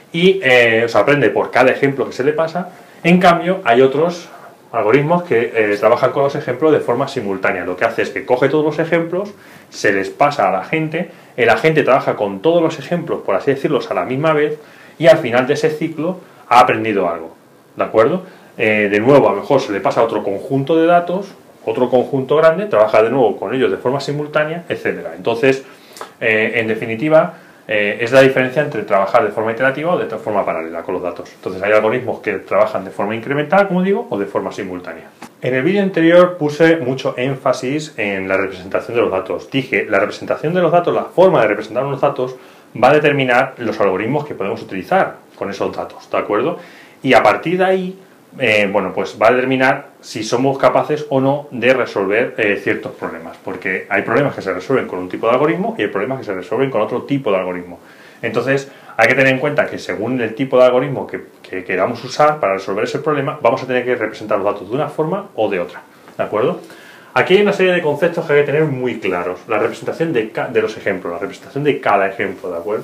Y eh, o sea, aprende por cada ejemplo que se le pasa. En cambio, hay otros algoritmos que eh, trabajan con los ejemplos de forma simultánea. Lo que hace es que coge todos los ejemplos, se les pasa a la gente, el agente trabaja con todos los ejemplos, por así decirlos, a la misma vez, y al final de ese ciclo ha aprendido algo, ¿de acuerdo? Eh, de nuevo, a lo mejor se le pasa a otro conjunto de datos, otro conjunto grande, trabaja de nuevo con ellos de forma simultánea, etcétera. Entonces, eh, en definitiva, Eh, es la diferencia entre trabajar de forma iterativa o de forma paralela con los datos. Entonces hay algoritmos que trabajan de forma incremental, como digo, o de forma simultánea. En el vídeo anterior puse mucho énfasis en la representación de los datos. Dije, la representación de los datos, la forma de representar los datos, va a determinar los algoritmos que podemos utilizar con esos datos, ¿de acuerdo? Y a partir de ahí, eh, bueno, pues va a determinar si somos capaces o no de resolver eh, ciertos problemas, porque hay problemas que se resuelven con un tipo de algoritmo y hay problemas que se resuelven con otro tipo de algoritmo. Entonces hay que tener en cuenta que según el tipo de algoritmo que, que queramos usar para resolver ese problema, vamos a tener que representar los datos de una forma o de otra, ¿de acuerdo? Aquí hay una serie de conceptos que hay que tener muy claros. La representación de, de los ejemplos, la representación de cada ejemplo, ¿de acuerdo?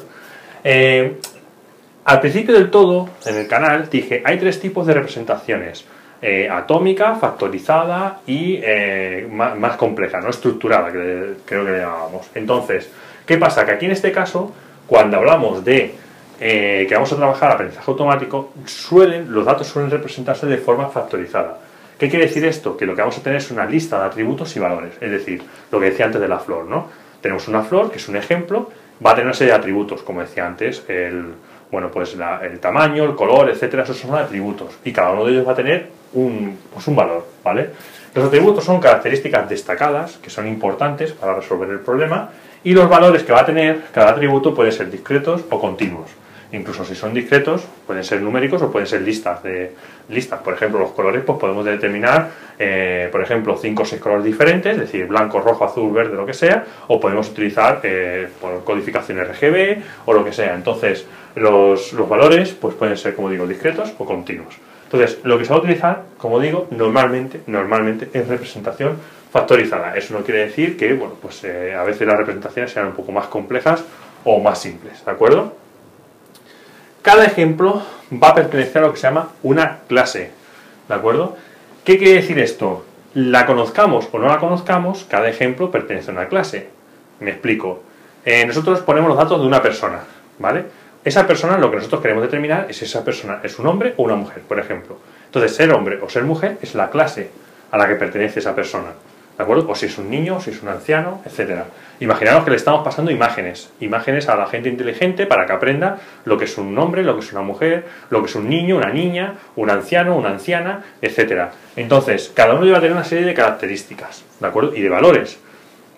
Eh, Al principio del todo, en el canal, dije, hay tres tipos de representaciones. Eh, atómica, factorizada y eh, más, más compleja, no estructurada, que creo que le llamábamos. Entonces, ¿qué pasa? Que aquí en este caso, cuando hablamos de eh, que vamos a trabajar aprendizaje automático, suelen, los datos suelen representarse de forma factorizada. ¿Qué quiere decir esto? Que lo que vamos a tener es una lista de atributos y valores. Es decir, lo que decía antes de la flor, ¿no? Tenemos una flor, que es un ejemplo, va a tener una serie de atributos, como decía antes, el... Bueno, pues la, el tamaño, el color, etcétera, esos son atributos y cada uno de ellos va a tener un, pues un valor, ¿vale? Los atributos son características destacadas que son importantes para resolver el problema y los valores que va a tener cada atributo pueden ser discretos o continuos. Incluso si son discretos, pueden ser numéricos o pueden ser listas. de listas. Por ejemplo, los colores, pues podemos determinar, eh, por ejemplo, cinco o seis colores diferentes, es decir, blanco, rojo, azul, verde, lo que sea, o podemos utilizar eh, por codificación R G B o lo que sea. Entonces, los, los valores pues pueden ser, como digo, discretos o continuos. Entonces, lo que se va a utilizar, como digo, normalmente, normalmente es representación factorizada. Eso no quiere decir que, bueno, pues eh, a veces las representaciones sean un poco más complejas o más simples, ¿de acuerdo? Cada ejemplo va a pertenecer a lo que se llama una clase, ¿de acuerdo? ¿Qué quiere decir esto? La conozcamos o no la conozcamos, cada ejemplo pertenece a una clase. Me explico. Eh, nosotros ponemos los datos de una persona, ¿vale? Esa persona, lo que nosotros queremos determinar es si esa persona es un hombre o una mujer, por ejemplo. Entonces, ser hombre o ser mujer es la clase a la que pertenece esa persona, ¿de acuerdo? O si es un niño, o si es un anciano, etcétera. Imaginaos que le estamos pasando imágenes, imágenes a la gente inteligente para que aprenda lo que es un hombre, lo que es una mujer, lo que es un niño, una niña, un anciano, una anciana, etcétera. Entonces, cada uno debe tener una serie de características, ¿de acuerdo? Y de valores.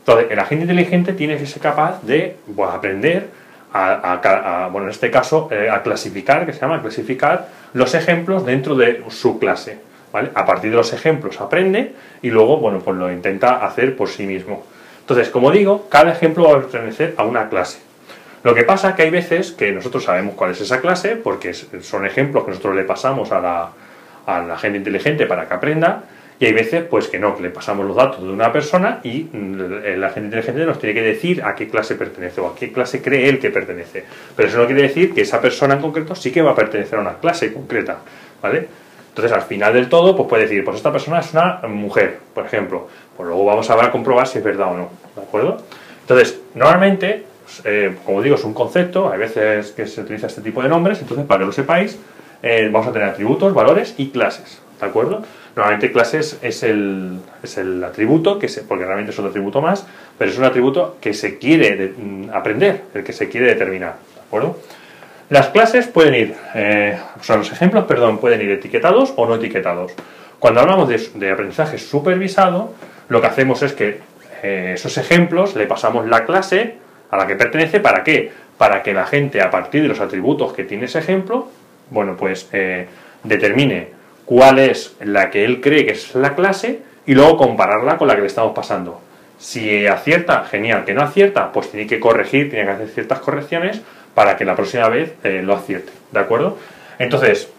Entonces, el agente inteligente tiene que ser capaz de pues, aprender a, a, a, bueno, en este caso, eh, a clasificar, que se llama clasificar los ejemplos dentro de su clase, ¿vale? A partir de los ejemplos aprende y luego, bueno, pues lo intenta hacer por sí mismo. Entonces, como digo, cada ejemplo va a pertenecer a una clase. Lo que pasa es que hay veces que nosotros sabemos cuál es esa clase, porque son ejemplos que nosotros le pasamos a la, a la agente inteligente para que aprenda, y hay veces pues que no, que le pasamos los datos de una persona y el agente inteligente nos tiene que decir a qué clase pertenece o a qué clase cree él que pertenece. Pero eso no quiere decir que esa persona en concreto sí que va a pertenecer a una clase concreta, ¿vale? Entonces, al final del todo, pues puede decir, pues esta persona es una mujer, por ejemplo. Pues luego vamos a ver a comprobar si es verdad o no, ¿de acuerdo? Entonces, normalmente, eh, como digo, es un concepto, hay veces que se utiliza este tipo de nombres, entonces, para que lo sepáis, eh, vamos a tener atributos, valores y clases, ¿de acuerdo? Normalmente clases es el, es el atributo, que se, porque realmente es otro atributo más, pero es un atributo que se quiere de, mm, aprender, el que se quiere determinar, ¿de acuerdo? Las clases pueden ir, eh, o sea, los ejemplos, perdón, pueden ir etiquetados o no etiquetados. Cuando hablamos de, de aprendizaje supervisado, lo que hacemos es que eh, esos ejemplos le pasamos la clase a la que pertenece, ¿para qué? Para que la gente, a partir de los atributos que tiene ese ejemplo, bueno, pues eh, determine cuál es la que él cree que es la clase y luego compararla con la que le estamos pasando. Si acierta, genial. Que no acierta, pues tiene que corregir, tiene que hacer ciertas correcciones para que la próxima vez eh, lo acierte, ¿de acuerdo? Entonces,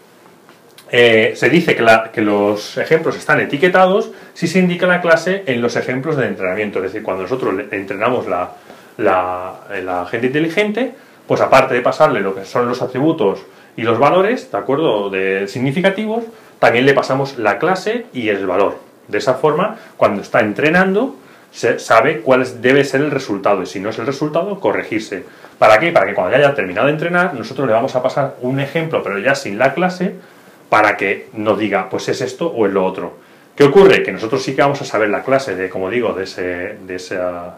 eh, se dice que, la, que los ejemplos están etiquetados si se indica la clase en los ejemplos de entrenamiento. Es decir, cuando nosotros le entrenamos la, la, la agente inteligente, pues aparte de pasarle lo que son los atributos y los valores, ¿de acuerdo?, de significativos, también le pasamos la clase y el valor. De esa forma, cuando está entrenando, se sabe cuál es, debe ser el resultado, y si no es el resultado, corregirse. ¿Para qué? Para que cuando ya haya terminado de entrenar, nosotros le vamos a pasar un ejemplo, pero ya sin la clase, para que nos diga, pues es esto o es lo otro. ¿Qué ocurre? Que nosotros sí que vamos a saber la clase de, como digo, de ese, de ese,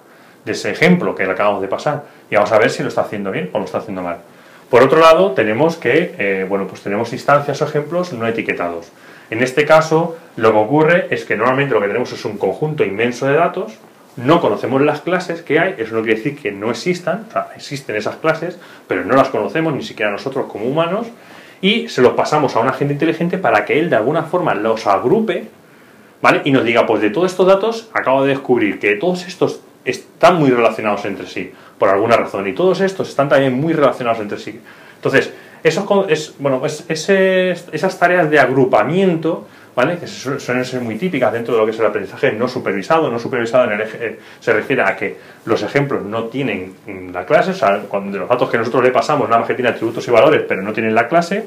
de ese ejemplo que le acabamos de pasar, y vamos a ver si lo está haciendo bien o lo está haciendo mal. Por otro lado, tenemos que, eh, bueno, pues tenemos instancias o ejemplos no etiquetados. En este caso, lo que ocurre es que normalmente lo que tenemos es un conjunto inmenso de datos, no conocemos las clases que hay, eso no quiere decir que no existan, o sea, existen esas clases, pero no las conocemos ni siquiera nosotros como humanos, y se los pasamos a un agente inteligente para que él de alguna forma los agrupe, ¿vale? Y nos diga, pues de todos estos datos acabo de descubrir que todos estos están muy relacionados entre sí, por alguna razón, y todos estos están también muy relacionados entre sí. Entonces, eso es, bueno, es, ese, esas tareas de agrupamiento, ¿vale?, que suelen ser muy típicas dentro de lo que es el aprendizaje no supervisado. No supervisado en el eje, se refiere a que los ejemplos no tienen la clase, o sea, cuando los datos que nosotros le pasamos nada más que tienen atributos y valores, pero no tienen la clase,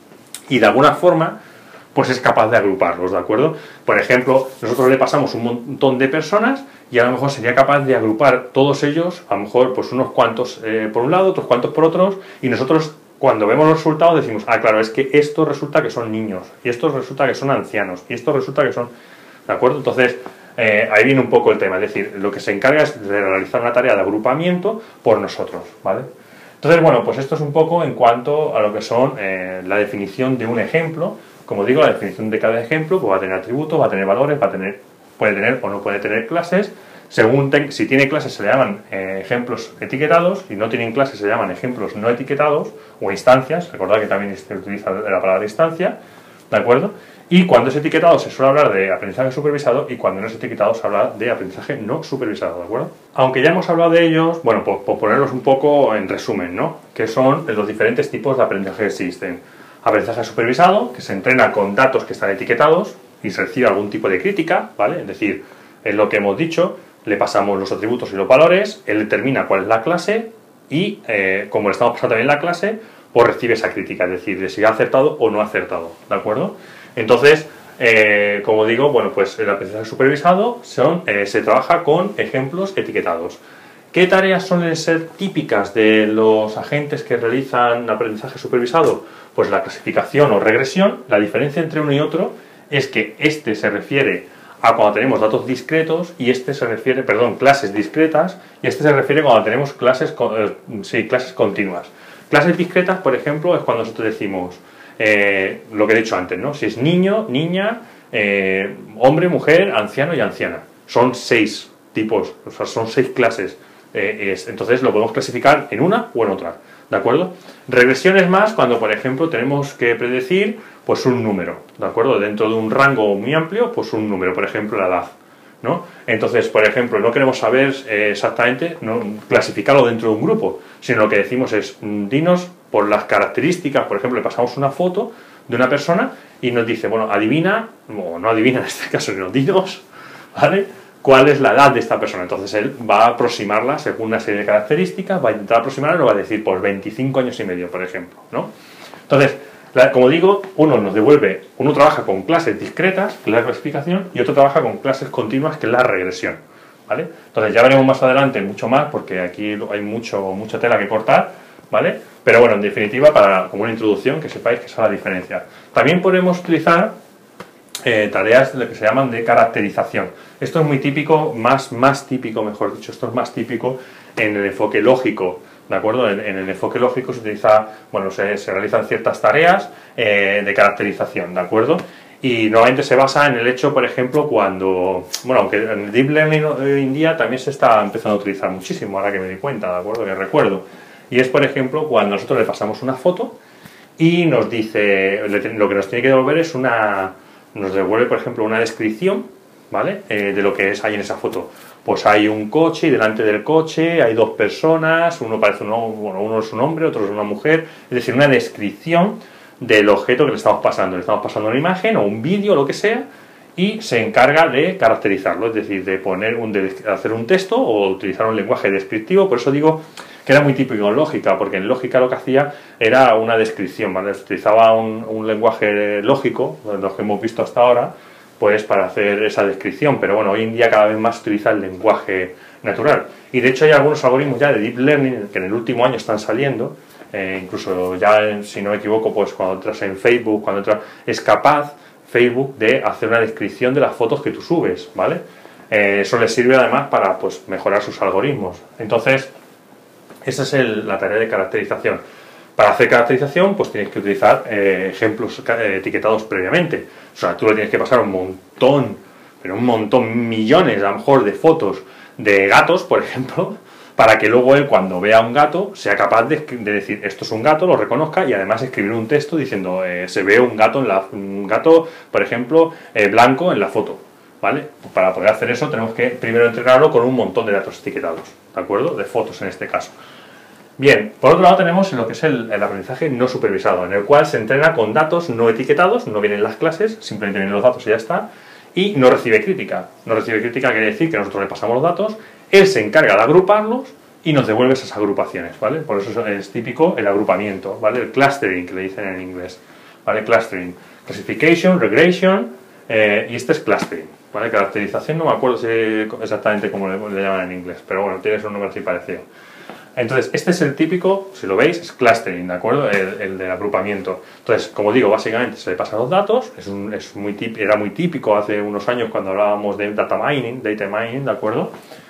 y de alguna forma pues es capaz de agruparlos, ¿de acuerdo? Por ejemplo, nosotros le pasamos un montón de personas y a lo mejor sería capaz de agrupar todos ellos, a lo mejor pues unos cuantos eh, por un lado, otros cuantos por otros, y nosotros cuando vemos los resultados decimos, ah, claro, es que esto resulta que son niños, y esto resulta que son ancianos, y esto resulta que son... ¿De acuerdo? Entonces, eh, ahí viene un poco el tema, es decir, lo que se encarga es de realizar una tarea de agrupamiento por nosotros, ¿vale? Entonces, bueno, pues esto es un poco en cuanto a lo que son eh, la definición de un ejemplo. Como digo, la definición de cada ejemplo pues va a tener atributos, va a tener valores, va a tener, puede tener o no puede tener clases. Según ten, si tiene clases se le llaman eh, ejemplos etiquetados, y no tienen clases se llaman ejemplos no etiquetados o instancias. Recordad que también se utiliza la palabra instancia, ¿de acuerdo? Y cuando es etiquetado se suele hablar de aprendizaje supervisado, y cuando no es etiquetado se habla de aprendizaje no supervisado, ¿de acuerdo? Aunque ya hemos hablado de ellos, bueno, por, por ponerlos un poco en resumen, ¿no?, que son los diferentes tipos de aprendizaje que existen. Aprendizaje supervisado, que se entrena con datos que están etiquetados y se recibe algún tipo de crítica, ¿vale? Es decir, es lo que hemos dicho, le pasamos los atributos y los valores, él determina cuál es la clase y, eh, como le estamos pasando también la clase, pues recibe esa crítica, es decir, de si ha acertado o no ha acertado, ¿de acuerdo? Entonces, eh, como digo, bueno, pues el aprendizaje supervisado son, eh, se trabaja con ejemplos etiquetados. ¿Qué tareas suelen ser típicas de los agentes que realizan aprendizaje supervisado? Pues la clasificación o regresión. La diferencia entre uno y otro es que este se refiere a cuando tenemos datos discretos y este se refiere, perdón, clases discretas, y este se refiere cuando tenemos clases, eh, sí, clases continuas. Clases discretas, por ejemplo, es cuando nosotros decimos eh, lo que he dicho antes, ¿no? Si es niño, niña, eh, hombre, mujer, anciano y anciana. Son seis tipos, o sea, son seis clases. Eh, es, entonces lo podemos clasificar en una o en otra, ¿de acuerdo? Regresión es más cuando, por ejemplo, tenemos que predecir pues un número, ¿de acuerdo? Dentro de un rango muy amplio, pues un número, por ejemplo, la edad, ¿no? Entonces, por ejemplo, no queremos saber eh, exactamente, no clasificarlo dentro de un grupo, sino lo que decimos es, dinos por las características, por ejemplo, le pasamos una foto de una persona y nos dice, bueno, adivina, o no adivina en este caso, sino dinos, ¿vale?, cuál es la edad de esta persona. Entonces él va a aproximarla según una serie de características, va a intentar aproximarla y lo va a decir, pues veinticinco años y medio, por ejemplo, ¿no? Entonces, la, como digo, uno nos devuelve, uno trabaja con clases discretas, que es la clasificación, y otro trabaja con clases continuas, que es la regresión, ¿vale? Entonces ya veremos más adelante mucho más, porque aquí hay mucho, mucha tela que cortar, ¿vale? Pero bueno, en definitiva, para, como una introducción, que sepáis que esa es la diferencia. También podemos utilizar Eh, tareas de lo que se llaman de caracterización. Esto es muy típico, más, más típico, mejor dicho, esto es más típico en el enfoque lógico, ¿de acuerdo? En, en el enfoque lógico se utiliza, bueno, se, se realizan ciertas tareas eh, de caracterización, ¿de acuerdo? Y normalmente se basa en el hecho, por ejemplo, cuando, bueno, aunque en el Deep Learning hoy en día también se está empezando a utilizar muchísimo, ahora que me di cuenta, ¿de acuerdo? Que recuerdo. Y es, por ejemplo, cuando nosotros le pasamos una foto y nos dice, lo que nos tiene que devolver es una... nos devuelve, por ejemplo, una descripción, ¿vale?, eh, de lo que es ahí en esa foto. Pues hay un coche y delante del coche hay dos personas, uno parece un, bueno, uno es un hombre, otro es una mujer, es decir, una descripción del objeto que le estamos pasando. Le estamos pasando una imagen o un vídeo o lo que sea y se encarga de caracterizarlo, es decir, de poner un, de hacer un texto o utilizar un lenguaje descriptivo. Por eso digo que era muy típico en lógica, porque en lógica lo que hacía era una descripción, ¿vale? Utilizaba un, un lenguaje lógico, los que hemos visto hasta ahora, pues para hacer esa descripción, pero bueno, hoy en día cada vez más se utiliza el lenguaje natural. Y de hecho hay algunos algoritmos ya de Deep Learning que en el último año están saliendo, eh, incluso ya, si no me equivoco, pues cuando entras en Facebook, cuando entras, es capaz Facebook de hacer una descripción de las fotos que tú subes, ¿vale? Eh, eso les sirve además para, pues, mejorar sus algoritmos. Entonces, esa es el, la tarea de caracterización. Para hacer caracterización, pues tienes que utilizar eh, ejemplos eh, etiquetados previamente. O sea, tú le tienes que pasar un montón, pero un montón, millones a lo mejor de fotos de gatos, por ejemplo, para que luego él, cuando vea un gato, sea capaz de, de decir, esto es un gato, lo reconozca, y además escribir un texto diciendo, eh, se ve un gato, en la, un gato, por ejemplo, eh, blanco en la foto, ¿vale? Pues para poder hacer eso tenemos que primero entrenarlo con un montón de datos etiquetados, ¿de acuerdo? De fotos en este caso. Bien, por otro lado tenemos lo que es el, el aprendizaje no supervisado, en el cual se entrena con datos no etiquetados, no vienen las clases, simplemente vienen los datos y ya está, y no recibe crítica. No recibe crítica quiere decir que nosotros le pasamos los datos, él se encarga de agruparlos y nos devuelve esas agrupaciones, ¿vale? Por eso es típico el agrupamiento, ¿vale? El clustering, que le dicen en inglés, ¿vale? Clustering, classification, regression, eh, y este es clustering, ¿vale? Caracterización, no me acuerdo si exactamente cómo le, le llaman en inglés, pero bueno, tienes un nombre así parecido. Entonces, este es el típico, si lo veis, es clustering, ¿de acuerdo? El, el del agrupamiento. Entonces, como digo, básicamente se le pasan los datos, es un, es muy típico, era muy típico hace unos años cuando hablábamos de data mining, data mining, ¿de acuerdo?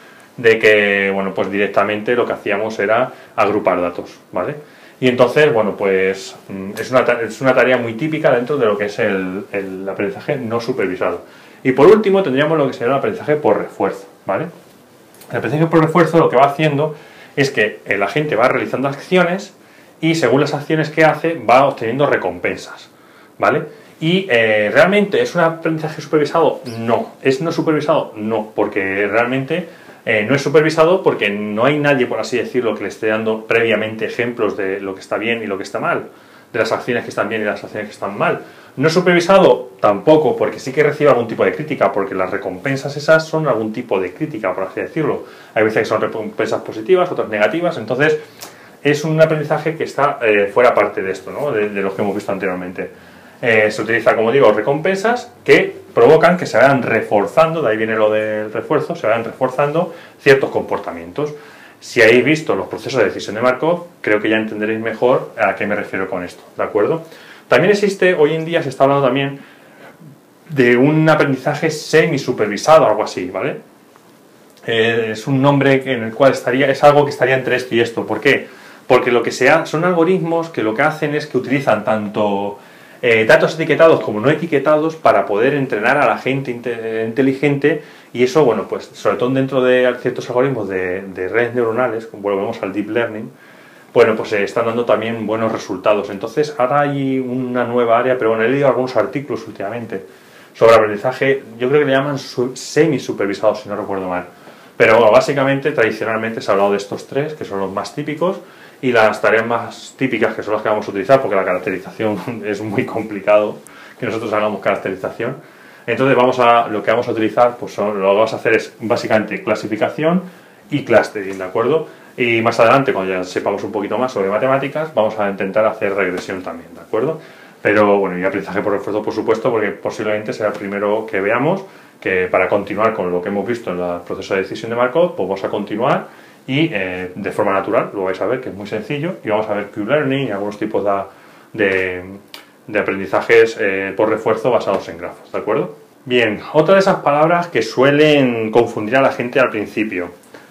De que, bueno, pues directamente lo que hacíamos era agrupar datos, ¿vale? Y entonces, bueno, pues es una, es una tarea muy típica dentro de lo que es el, el aprendizaje no supervisado. Y por último tendríamos lo que sería el aprendizaje por refuerzo, ¿vale? El aprendizaje por refuerzo lo que va haciendo es que el agente va realizando acciones y según las acciones que hace va obteniendo recompensas, ¿vale? Y eh, ¿realmente es un aprendizaje supervisado? No. ¿Es no supervisado? No, porque realmente eh, no es supervisado porque no hay nadie, por así decirlo, que le esté dando previamente ejemplos de lo que está bien y lo que está mal, de las acciones que están bien y las acciones que están mal. No supervisado tampoco, porque sí que recibe algún tipo de crítica, porque las recompensas esas son algún tipo de crítica, por así decirlo. Hay veces que son recompensas positivas, otras negativas, entonces es un aprendizaje que está eh, fuera parte de esto, ¿no? de, de lo que hemos visto anteriormente. Eh, se utiliza, como digo, recompensas que provocan que se vayan reforzando, de ahí viene lo del refuerzo, se vayan reforzando ciertos comportamientos. Si habéis visto los procesos de decisión de Markov, creo que ya entenderéis mejor a qué me refiero con esto, ¿de acuerdo? También existe, hoy en día se está hablando también de un aprendizaje semi-supervisado, algo así, ¿vale? Eh, es un nombre en el cual estaría, es algo que estaría entre esto y esto. ¿Por qué? Porque lo que sea, son algoritmos que lo que hacen es que utilizan tanto eh, datos etiquetados como no etiquetados para poder entrenar a la gente inte inteligente, y eso, bueno, pues sobre todo dentro de ciertos algoritmos de, de redes neuronales, como volvemos al deep learning, bueno, pues se eh, están dando también buenos resultados. Entonces ahora hay una nueva área, pero bueno, he leído algunos artículos últimamente sobre aprendizaje, yo creo que le llaman semi-supervisado, si no recuerdo mal. Pero bueno, básicamente, tradicionalmente se ha hablado de estos tres, que son los más típicos, y las tareas más típicas, que son las que vamos a utilizar, porque la caracterización es muy complicado, que nosotros hagamos caracterización. Entonces vamos a, lo que vamos a utilizar, pues son, lo que vamos a hacer es básicamente clasificación y clustering, ¿de acuerdo? Y más adelante, cuando ya sepamos un poquito más sobre matemáticas, vamos a intentar hacer regresión también, ¿de acuerdo? Pero bueno, y aprendizaje por refuerzo, por supuesto, porque posiblemente será el primero que veamos, que para continuar con lo que hemos visto en el proceso de decisión de Markov, pues vamos a continuar y eh, de forma natural, lo vais a ver que es muy sencillo, y vamos a ver Q-Learning y algunos tipos de, de, de aprendizajes eh, por refuerzo basados en grafos, ¿de acuerdo? Bien, otra de esas palabras que suelen confundir a la gente al principio,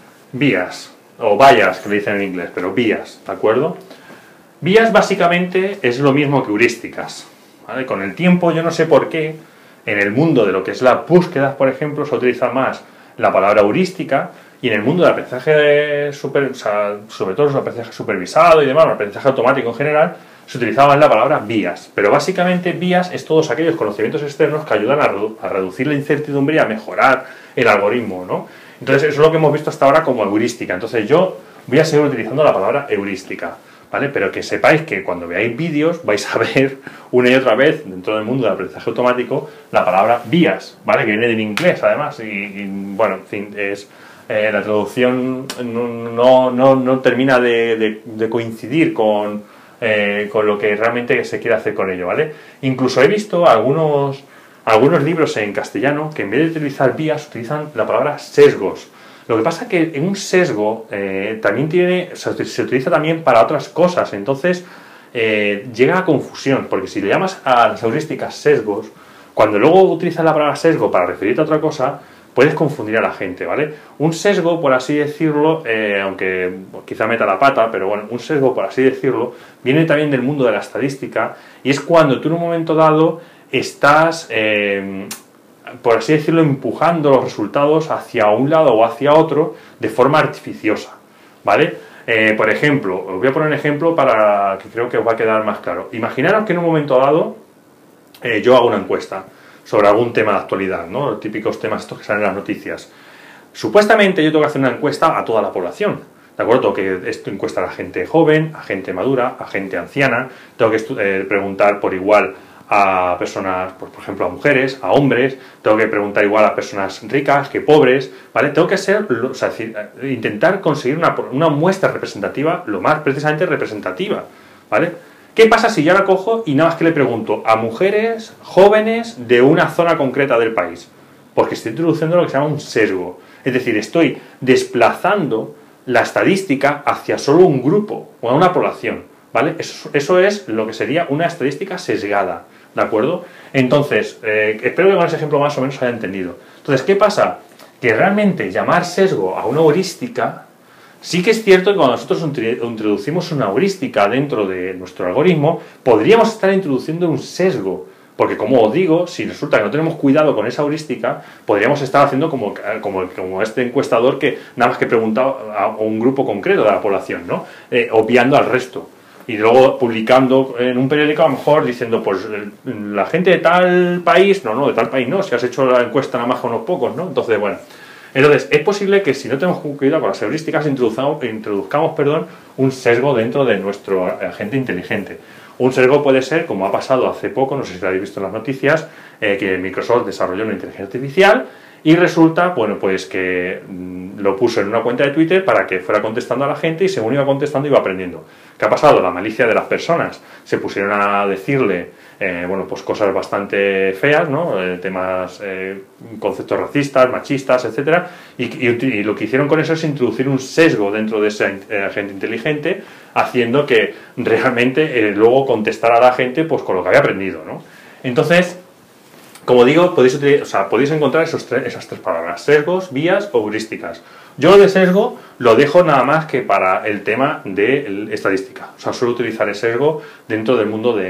vías, o vallas, que le dicen en inglés, pero vías, ¿de acuerdo? Vías básicamente es lo mismo que heurísticas, ¿vale? Con el tiempo, yo no sé por qué, en el mundo de lo que es la búsqueda, por ejemplo, se utiliza más la palabra heurística, y en el mundo del aprendizaje, super, o sea, sobre todo el aprendizaje supervisado y demás, el aprendizaje automático en general, se utilizaba más la palabra vías. Pero básicamente vías es todos aquellos conocimientos externos que ayudan a, redu a reducir la incertidumbre y a mejorar el algoritmo, ¿no? Entonces eso es lo que hemos visto hasta ahora como heurística. Entonces yo voy a seguir utilizando la palabra heurística, ¿vale? Pero que sepáis que cuando veáis vídeos vais a ver una y otra vez dentro del mundo del aprendizaje automático la palabra vías, ¿vale? Que viene del inglés además y, y bueno, en fin, es... Eh, la traducción no, no, no termina de, de, de coincidir con, eh, con lo que realmente se quiere hacer con ello, ¿vale? Incluso he visto algunos, algunos libros en castellano que en vez de utilizar vías utilizan la palabra sesgos. Lo que pasa es que en un sesgo eh, también tiene, o sea, se utiliza también para otras cosas, entonces eh, llega a confusión, porque si le llamas a las heurísticas sesgos, cuando luego utilizas la palabra sesgo para referirte a otra cosa, puedes confundir a la gente, ¿vale? Un sesgo, por así decirlo, eh, aunque quizá meta la pata, pero bueno, un sesgo, por así decirlo, viene también del mundo de la estadística, y es cuando tú en un momento dado estás, eh, por así decirlo, empujando los resultados hacia un lado o hacia otro de forma artificiosa, ¿vale? Eh, por ejemplo, os voy a poner un ejemplo para que creo que os va a quedar más claro. Imaginaros que en un momento dado eh, yo hago una encuesta sobre algún tema de actualidad, ¿no? Los típicos temas estos que salen en las noticias. Supuestamente yo tengo que hacer una encuesta a toda la población, ¿de acuerdo? Tengo que esto encuestar a gente joven, a gente madura, a gente anciana, tengo que eh, preguntar por igual a personas, pues, por ejemplo, a mujeres, a hombres, tengo que preguntar igual a personas ricas que pobres, ¿vale? Tengo que ser, o sea, intentar conseguir una, una muestra representativa, lo más precisamente representativa, ¿vale? ¿Qué pasa si yo ahora cojo y nada más que le pregunto a mujeres jóvenes de una zona concreta del país? Porque estoy introduciendo lo que se llama un sesgo. Es decir, estoy desplazando la estadística hacia solo un grupo o a una población, ¿vale? Eso, eso es lo que sería una estadística sesgada, ¿de acuerdo? Entonces, eh, espero que con ese ejemplo más o menos se haya entendido. Entonces, ¿qué pasa? Que realmente llamar sesgo a una heurística... Sí que es cierto que cuando nosotros introducimos una heurística dentro de nuestro algoritmo, podríamos estar introduciendo un sesgo, porque como os digo, si resulta que no tenemos cuidado con esa heurística, podríamos estar haciendo como, como, como este encuestador que nada más que preguntaba a un grupo concreto de la población, ¿no? Eh, obviando al resto. Y luego publicando en un periódico a lo mejor diciendo, pues la gente de tal país, no, no, de tal país no, si has hecho la encuesta nada más con unos pocos, ¿no? Entonces, bueno... Entonces, es posible que si no tenemos cuidado con las heurísticas, introduzcamos, introduzcamos perdón, un sesgo dentro de nuestro agente inteligente. Un sesgo puede ser, como ha pasado hace poco, no sé si lo habéis visto en las noticias, eh, que Microsoft desarrolló una inteligencia artificial y resulta, bueno, pues que mmm, lo puso en una cuenta de Twitter para que fuera contestando a la gente y según iba contestando iba aprendiendo. ¿Qué ha pasado? La malicia de las personas. Se pusieron a decirle, eh, bueno, pues cosas bastante feas, ¿no? Eh, temas, eh, conceptos racistas, machistas, etcétera. Y, y, y lo que hicieron con eso es introducir un sesgo dentro de ese eh, agente inteligente, haciendo que realmente eh, luego contestara a la gente pues con lo que había aprendido, ¿no? Entonces, como digo, podéis, utilizar, o sea, podéis encontrar esos tres, esas tres palabras, sesgos, vías o heurísticas. Yo lo de sesgo lo dejo nada más que para el tema de estadística. O sea, suelo utilizar el sesgo dentro del mundo de,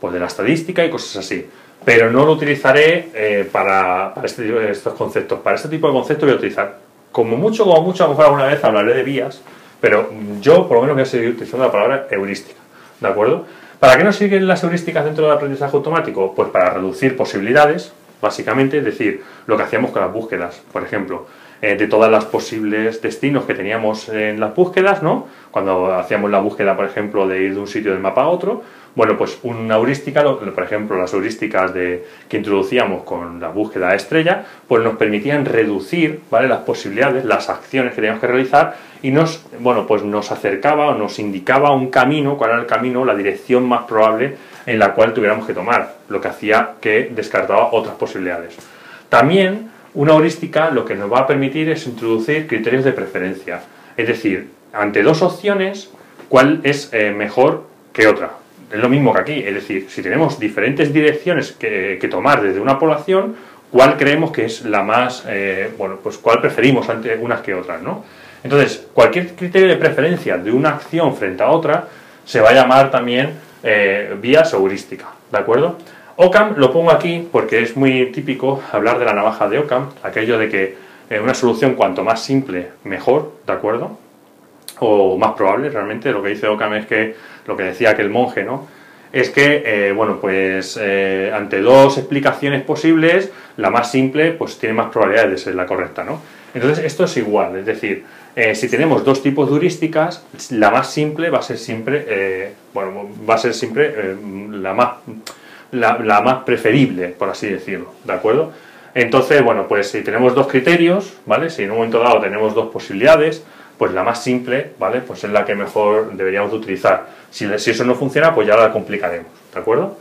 pues de la estadística y cosas así. Pero no lo utilizaré eh, para, para este, estos conceptos. Para este tipo de conceptos voy a utilizar, como mucho, como mucho, a lo mejor alguna vez hablaré de vías, pero yo por lo menos voy a seguir utilizando la palabra heurística, ¿de acuerdo? ¿Para qué nos sirven las heurísticas dentro del aprendizaje automático? Pues para reducir posibilidades, básicamente, es decir, lo que hacíamos con las búsquedas, por ejemplo, eh, de todas las posibles destinos que teníamos en las búsquedas, ¿no? Cuando hacíamos la búsqueda, por ejemplo, de ir de un sitio del mapa a otro, bueno, pues una heurística, por ejemplo, las heurísticas de, que introducíamos con la búsqueda estrella, pues nos permitían reducir, ¿vale?, las posibilidades, las acciones que teníamos que realizar y nos, bueno, pues nos acercaba o nos indicaba un camino, cuál era el camino, la dirección más probable en la cual tuviéramos que tomar, lo que hacía que descartaba otras posibilidades. También una heurística lo que nos va a permitir es introducir criterios de preferencia, es decir, ante dos opciones, ¿cuál es eh, mejor que otra? Es lo mismo que aquí, es decir, si tenemos diferentes direcciones que, que tomar desde una población, ¿cuál creemos que es la más, eh, bueno, pues cuál preferimos ante unas que otras, ¿no? Entonces, cualquier criterio de preferencia de una acción frente a otra se va a llamar también eh, vías heurística, ¿de acuerdo? Occam lo pongo aquí porque es muy típico hablar de la navaja de Occam, aquello de que eh, una solución cuanto más simple, mejor, ¿de acuerdo? O más probable, realmente, lo que dice Occam es que, lo que decía aquel monje, ¿no?, es que, eh, bueno, pues eh, ante dos explicaciones posibles, la más simple, pues tiene más probabilidades de ser la correcta, ¿no? Entonces, esto es igual, es decir, eh, si tenemos dos tipos de heurísticas, la más simple va a ser siempre, eh, bueno, va a ser siempre eh, la más, la, la más preferible, por así decirlo, ¿de acuerdo? Entonces, bueno, pues si tenemos dos criterios, ¿vale?, si en un momento dado tenemos dos posibilidades, pues la más simple, ¿vale?, pues es la que mejor deberíamos de utilizar. Si, si eso no funciona, pues ya la complicaremos, ¿de acuerdo?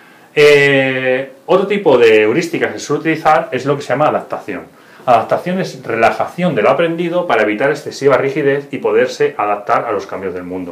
Eh, otro tipo de heurística que se suele utilizar es lo que se llama adaptación. Adaptación es relajación de lo aprendido para evitar excesiva rigidez y poderse adaptar a los cambios del mundo.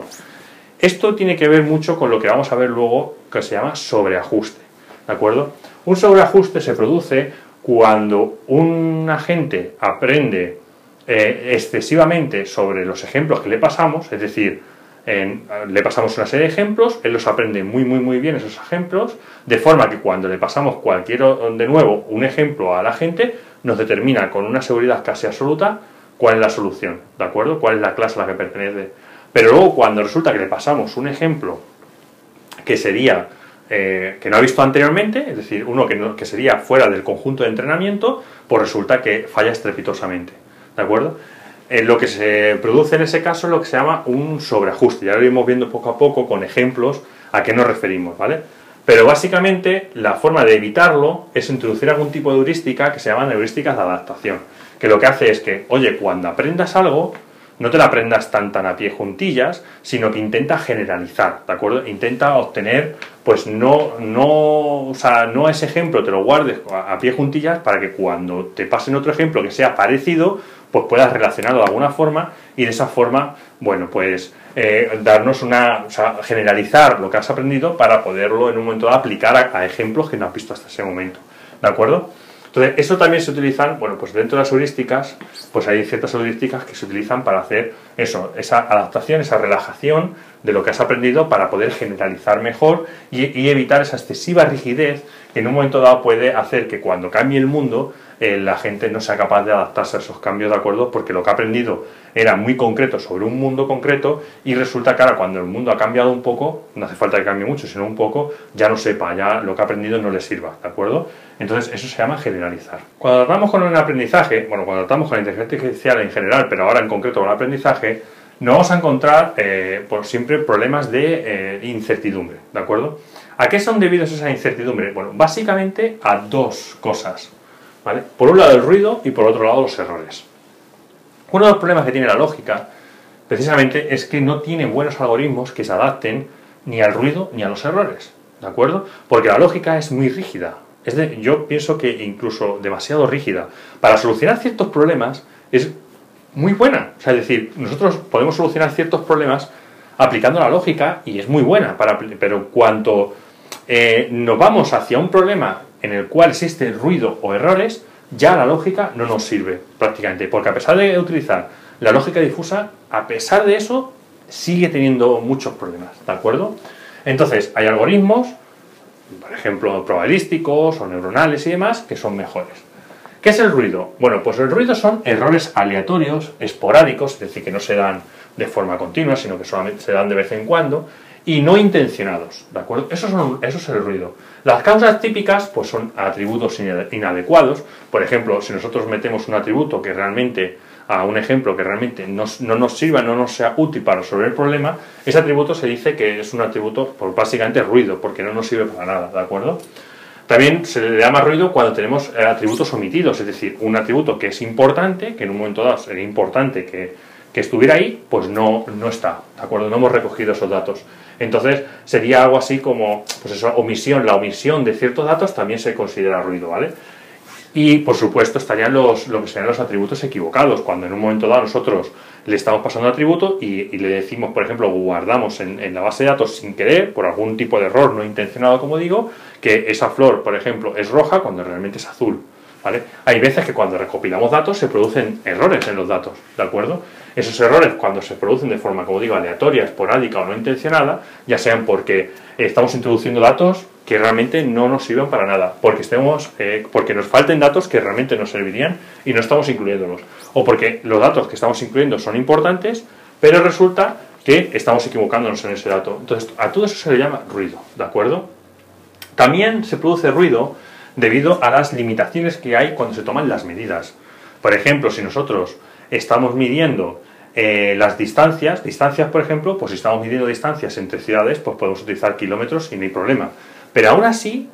Esto tiene que ver mucho con lo que vamos a ver luego, que se llama sobreajuste, ¿de acuerdo? Un sobreajuste se produce cuando un agente aprende eh, excesivamente sobre los ejemplos que le pasamos, es decir, En, le pasamos una serie de ejemplos, él los aprende muy muy muy bien esos ejemplos, de forma que cuando le pasamos cualquier de nuevo un ejemplo a la gente, nos determina con una seguridad casi absoluta cuál es la solución, ¿de acuerdo? Cuál es la clase a la que pertenece. Pero luego cuando resulta que le pasamos un ejemplo que sería eh, que no ha visto anteriormente, es decir, uno que, no, que sería fuera del conjunto de entrenamiento, pues resulta que falla estrepitosamente, ¿de acuerdo? Eh, lo que se produce en ese caso es lo que se llama un sobreajuste. Ya lo iremos viendo poco a poco con ejemplos a qué nos referimos, ¿vale? Pero básicamente la forma de evitarlo es introducir algún tipo de heurística que se llaman heurísticas de adaptación, que lo que hace es que, oye, cuando aprendas algo, no te lo aprendas tan tan a pie juntillas, sino que intenta generalizar, ¿de acuerdo? Intenta obtener, pues no, no, o sea, no ese ejemplo te lo guardes a pie juntillas para que cuando te pasen otro ejemplo que sea parecido, pues puedas relacionarlo de alguna forma y de esa forma, bueno, pues eh, darnos una, o sea, generalizar lo que has aprendido para poderlo en un momento dado aplicar a, a ejemplos que no has visto hasta ese momento, ¿de acuerdo? Entonces, eso también se utilizan, bueno, pues dentro de las heurísticas, pues hay ciertas heurísticas que se utilizan para hacer eso, esa adaptación, esa relajación de lo que has aprendido para poder generalizar mejor y, y evitar esa excesiva rigidez que en un momento dado puede hacer que cuando cambie el mundo eh, la gente no sea capaz de adaptarse a esos cambios, de acuerdo, porque lo que ha aprendido era muy concreto sobre un mundo concreto y resulta que ahora cuando el mundo ha cambiado un poco, no hace falta que cambie mucho, sino un poco, ya no sepa, ya lo que ha aprendido no le sirva, ¿de acuerdo? Entonces eso se llama generalizar. Cuando tratamos con un aprendizaje, bueno, cuando tratamos con la inteligencia artificial en general, pero ahora en concreto con el aprendizaje, nos vamos a encontrar eh, por siempre problemas de eh, incertidumbre, ¿de acuerdo? ¿A qué son debidos esa incertidumbre? Bueno, básicamente a dos cosas, ¿vale? Por un lado el ruido y por otro lado los errores. Uno de los problemas que tiene la lógica, precisamente, es que no tiene buenos algoritmos que se adapten ni al ruido ni a los errores, ¿de acuerdo? Porque la lógica es muy rígida. Es de, yo pienso que incluso demasiado rígida. Para solucionar ciertos problemas es muy buena. O sea, es decir, nosotros podemos solucionar ciertos problemas aplicando la lógica y es muy buena, para, pero cuanto eh, nos vamos hacia un problema en el cual existe ruido o errores, ya la lógica no nos sirve prácticamente, porque a pesar de utilizar la lógica difusa, a pesar de eso, sigue teniendo muchos problemas, ¿de acuerdo? Entonces, hay algoritmos por ejemplo, probabilísticos o neuronales y demás, que son mejores. ¿Qué es el ruido? Bueno, pues el ruido son errores aleatorios, esporádicos, es decir, que no se dan de forma continua, sino que solamente se dan de vez en cuando, y no intencionados, ¿de acuerdo? Eso, son, eso es el ruido. Las causas típicas, pues son atributos inadecuados. Por ejemplo, si nosotros metemos un atributo que realmente, a un ejemplo que realmente no, no nos sirva, no nos sea útil para resolver el problema, ese atributo se dice que es un atributo, pues básicamente ruido, porque no nos sirve para nada, ¿de acuerdo? También se le llama ruido cuando tenemos atributos omitidos, es decir, un atributo que es importante, que en un momento dado sería importante que, que estuviera ahí, pues no, no está, ¿de acuerdo? No hemos recogido esos datos. Entonces sería algo así como, pues eso, omisión, la omisión de ciertos datos también se considera ruido, ¿vale? Y por supuesto estarían los, lo que serían los atributos equivocados, cuando en un momento dado nosotros le estamos pasando un atributo y, y le decimos, por ejemplo, guardamos en, en la base de datos sin querer, por algún tipo de error no intencionado, como digo, que esa flor, por ejemplo, es roja cuando realmente es azul, ¿vale? Hay veces que cuando recopilamos datos se producen errores en los datos, ¿de acuerdo? Esos errores, cuando se producen de forma, como digo, aleatoria, esporádica o no intencionada, ya sean porque estamos introduciendo datos que realmente no nos sirven para nada, porque, estemos, eh, porque nos falten datos que realmente nos servirían y no estamos incluyéndolos, o porque los datos que estamos incluyendo son importantes, pero resulta que estamos equivocándonos en ese dato. Entonces, a todo eso se le llama ruido, ¿de acuerdo? También se produce ruido debido a las limitaciones que hay cuando se toman las medidas. Por ejemplo, si nosotros estamos midiendo eh, las distancias, distancias por ejemplo, pues si estamos midiendo distancias entre ciudades, pues podemos utilizar kilómetros y no hay problema. Pero aún así,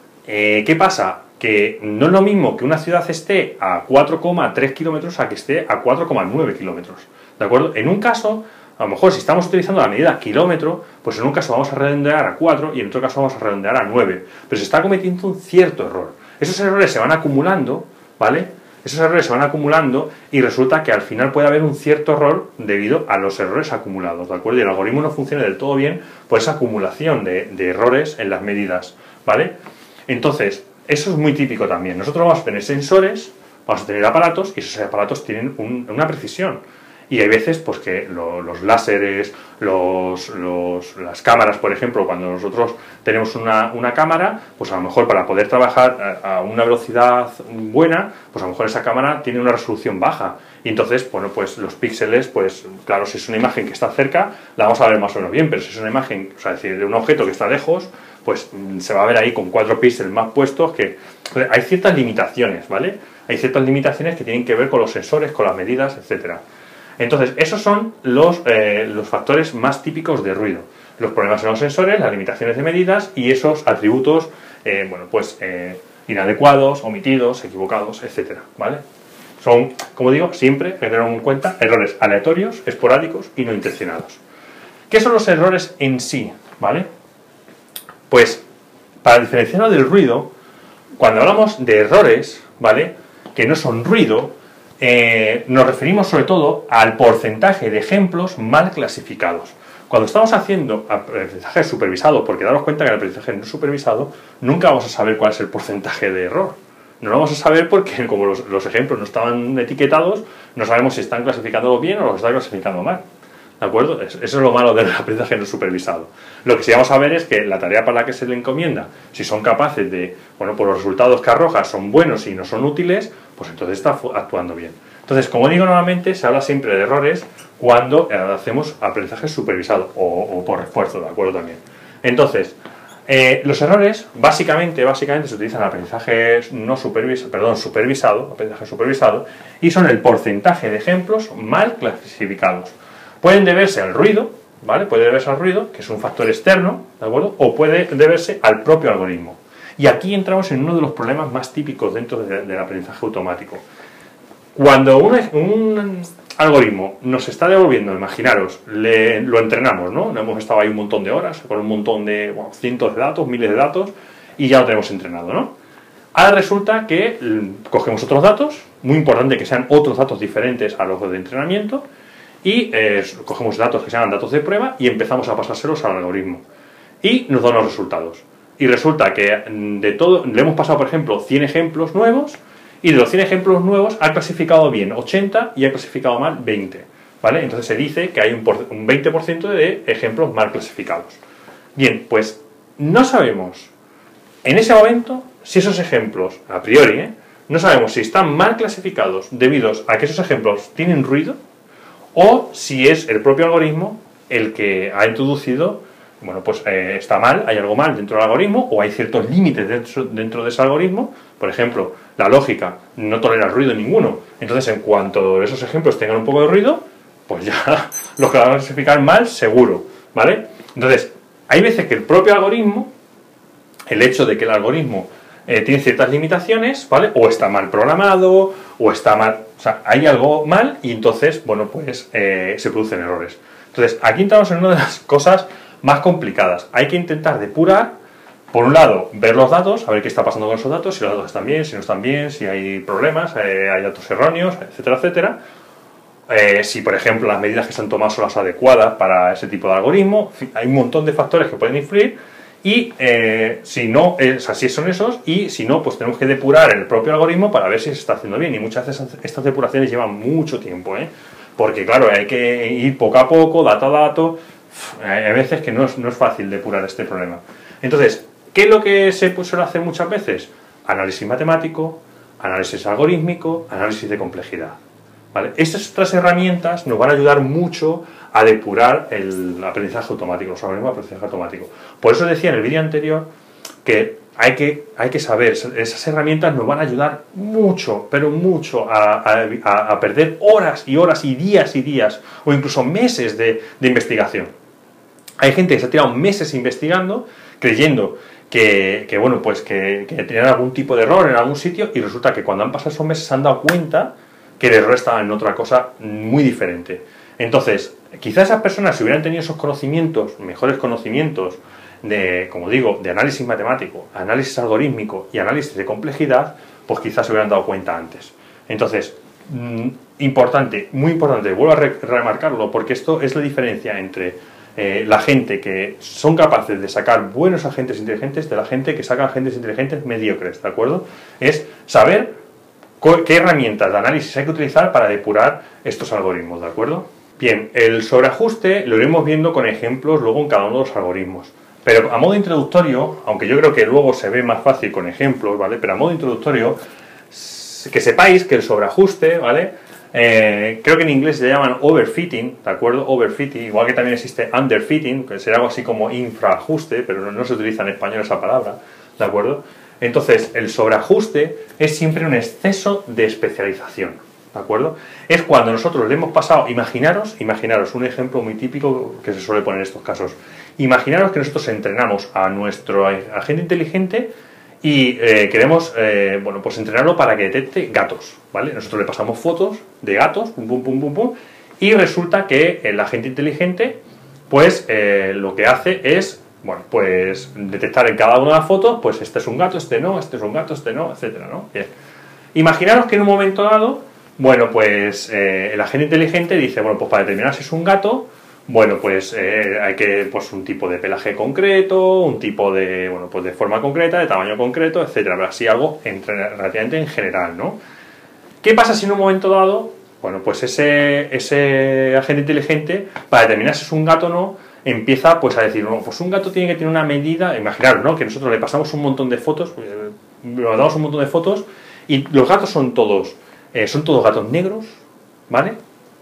eh, ¿qué pasa? Que no es lo mismo que una ciudad esté a cuatro coma tres kilómetros a que esté a cuatro coma nueve kilómetros, ¿de acuerdo? En un caso, a lo mejor si estamos utilizando la medida kilómetro, pues en un caso vamos a redondear a cuatro y en otro caso vamos a redondear a nueve, pero se está cometiendo un cierto error. Esos errores se van acumulando, ¿vale? Esos errores se van acumulando y resulta que al final puede haber un cierto error debido a los errores acumulados, ¿de acuerdo? Y el algoritmo no funciona del todo bien por esa acumulación de, de errores en las medidas, ¿vale? Entonces, eso es muy típico también. Nosotros vamos a tener sensores, vamos a tener aparatos y esos aparatos tienen un, una precisión. Y hay veces pues que lo, los láseres, los, los, las cámaras, por ejemplo, cuando nosotros tenemos una, una cámara, pues a lo mejor para poder trabajar a, a una velocidad buena, pues a lo mejor esa cámara tiene una resolución baja. Y entonces, bueno, pues los píxeles, pues claro, si es una imagen que está cerca, la vamos a ver más o menos bien, pero si es una imagen, o sea, es decir, de un objeto que está lejos, pues se va a ver ahí con cuatro píxeles más puestos que... Hay ciertas limitaciones, ¿vale? Hay ciertas limitaciones que tienen que ver con los sensores, con las medidas, etcétera. Entonces, esos son los, eh, los factores más típicos de ruido. Los problemas en los sensores, las limitaciones de medidas y esos atributos, eh, bueno, pues eh, inadecuados, omitidos, equivocados, etcétera, ¿vale? Son, como digo, siempre hay que tener en cuenta errores aleatorios, esporádicos y no intencionados. ¿Qué son los errores en sí? ¿Vale? Pues, para diferenciarlo del ruido, cuando hablamos de errores, ¿vale?, que no son ruido, Eh, nos referimos sobre todo al porcentaje de ejemplos mal clasificados. Cuando estamos haciendo aprendizaje supervisado, porque daros cuenta que el aprendizaje no supervisado, nunca vamos a saber cuál es el porcentaje de error. No lo vamos a saber porque como los, los ejemplos no estaban etiquetados, no sabemos si están clasificando bien o los están clasificando mal. ¿De acuerdo? Eso es lo malo del aprendizaje no supervisado. Lo que sí vamos a ver es que la tarea para la que se le encomienda, si son capaces de, bueno, pues los resultados que arroja son buenos y no son útiles, pues entonces está actuando bien. Entonces, como digo nuevamente, se habla siempre de errores cuando hacemos aprendizaje supervisado o, o por refuerzo, ¿de acuerdo? También. Entonces, eh, los errores básicamente, básicamente se utilizan en aprendizaje no supervisado, perdón, supervisado, aprendizaje supervisado, y son el porcentaje de ejemplos mal clasificados. Pueden deberse al ruido, ¿vale? Puede deberse al ruido, que es un factor externo, ¿de acuerdo? O puede deberse al propio algoritmo. Y aquí entramos en uno de los problemas más típicos dentro de, del aprendizaje automático. Cuando un, un algoritmo nos está devolviendo, imaginaros, le, lo entrenamos, ¿no? Hemos estado ahí un montón de horas, con un montón de, bueno, cientos de datos, miles de datos, y ya lo tenemos entrenado, ¿no? Ahora resulta que cogemos otros datos, muy importante que sean otros datos diferentes a los de entrenamiento, y eh, cogemos datos que sean datos de prueba y empezamos a pasárselos al algoritmo. Y nos dan los resultados. Y resulta que de todo, le hemos pasado, por ejemplo, cien ejemplos nuevos, y de los cien ejemplos nuevos ha clasificado bien ochenta y ha clasificado mal veinte. ¿Vale? Entonces se dice que hay un, por, un veinte por ciento de ejemplos mal clasificados. Bien, pues no sabemos en ese momento, si esos ejemplos, a priori, ¿eh? no sabemos si están mal clasificados debido a que esos ejemplos tienen ruido o si es el propio algoritmo el que ha introducido, bueno, pues eh, está mal, hay algo mal dentro del algoritmo o hay ciertos límites dentro, dentro de ese algoritmo. Por ejemplo, la lógica no tolera ruido ninguno. Entonces, en cuanto esos ejemplos tengan un poco de ruido, pues ya los que van a clasificar mal, seguro, ¿vale? Entonces, hay veces que el propio algoritmo, el hecho de que el algoritmo eh, tiene ciertas limitaciones, ¿vale? O está mal programado, o está mal... O sea, hay algo mal y entonces, bueno, pues eh, se producen errores. Entonces, aquí entramos en una de las cosas más complicadas. Hay que intentar depurar, por un lado, ver los datos, a ver qué está pasando con esos datos, si los datos están bien, si no están bien, si hay problemas, eh, hay datos erróneos, etcétera, etcétera. Eh, si, por ejemplo, las medidas que se han tomado son las adecuadas para ese tipo de algoritmo. En fin, hay un montón de factores que pueden influir y eh, si no, eh, o sea, si son esos, y si no, pues tenemos que depurar el propio algoritmo para ver si se está haciendo bien. Y muchas veces estas depuraciones llevan mucho tiempo, ¿eh? Porque, claro, hay que ir poco a poco, dato a dato. Hay veces que no es, no es fácil depurar este problema. Entonces, ¿qué es lo que se suele hacer muchas veces? Análisis matemático, análisis algorítmico, análisis de complejidad. ¿Vale? Estas otras herramientas nos van a ayudar mucho a depurar el aprendizaje automático, los algoritmos de aprendizaje automático. Por eso decía en el vídeo anterior que hay que, hay que saber, esas herramientas nos van a ayudar mucho, pero mucho a, a, a perder horas y horas y días y días, o incluso meses de, de investigación. Hay gente que se ha tirado meses investigando, creyendo que, que bueno, pues que, que tenían algún tipo de error en algún sitio, y resulta que cuando han pasado esos meses se han dado cuenta que el error estaba en otra cosa muy diferente. Entonces, quizás esas personas, si hubieran tenido esos conocimientos, mejores conocimientos, de, como digo, de análisis matemático, análisis algorítmico y análisis de complejidad, pues quizás se hubieran dado cuenta antes. Entonces, mmm, importante, muy importante, vuelvo a re remarcarlo, porque esto es la diferencia entre eh, la gente que son capaces de sacar buenos agentes inteligentes de la gente que saca agentes inteligentes mediocres, ¿de acuerdo? Es saber qué herramientas de análisis hay que utilizar para depurar estos algoritmos, ¿de acuerdo? Bien, el sobreajuste lo iremos viendo con ejemplos luego en cada uno de los algoritmos. Pero a modo introductorio, aunque yo creo que luego se ve más fácil con ejemplos, ¿vale? Pero a modo introductorio, que sepáis que el sobreajuste, ¿vale? Eh, creo que en inglés se llaman overfitting, ¿de acuerdo? Overfitting, igual que también existe underfitting, que será algo así como infraajuste, pero no, no se utiliza en español esa palabra, ¿de acuerdo? Entonces, el sobreajuste es siempre un exceso de especialización, ¿de acuerdo? Es cuando nosotros le hemos pasado, imaginaros, imaginaros un ejemplo muy típico que se suele poner en estos casos. Imaginaros que nosotros entrenamos a nuestro agente inteligente y eh, queremos, eh, bueno, pues entrenarlo para que detecte gatos, ¿vale? Nosotros le pasamos fotos de gatos, pum, pum, pum, pum, pum, y resulta que el agente inteligente, pues, eh, lo que hace es, bueno, pues detectar en cada una de las fotos, pues este es un gato, este no, este es un gato, este no, etcétera, ¿no? Bien. Imaginaros que en un momento dado, bueno, pues eh, el agente inteligente dice, bueno, pues para determinar si es un gato, bueno, pues eh, hay que, pues un tipo de pelaje concreto, un tipo de, bueno, pues de forma concreta, de tamaño concreto, etcétera, pero así algo entre, relativamente en general, ¿no? ¿Qué pasa si en un momento dado, bueno, pues ese, ese agente inteligente, para determinar si es un gato o no, empieza pues a decir, no, pues un gato tiene que tener una medida, imaginaros, ¿no? Que nosotros le pasamos un montón de fotos, le mandamos un montón de fotos, y los gatos son todos, eh, son todos gatos negros, ¿vale?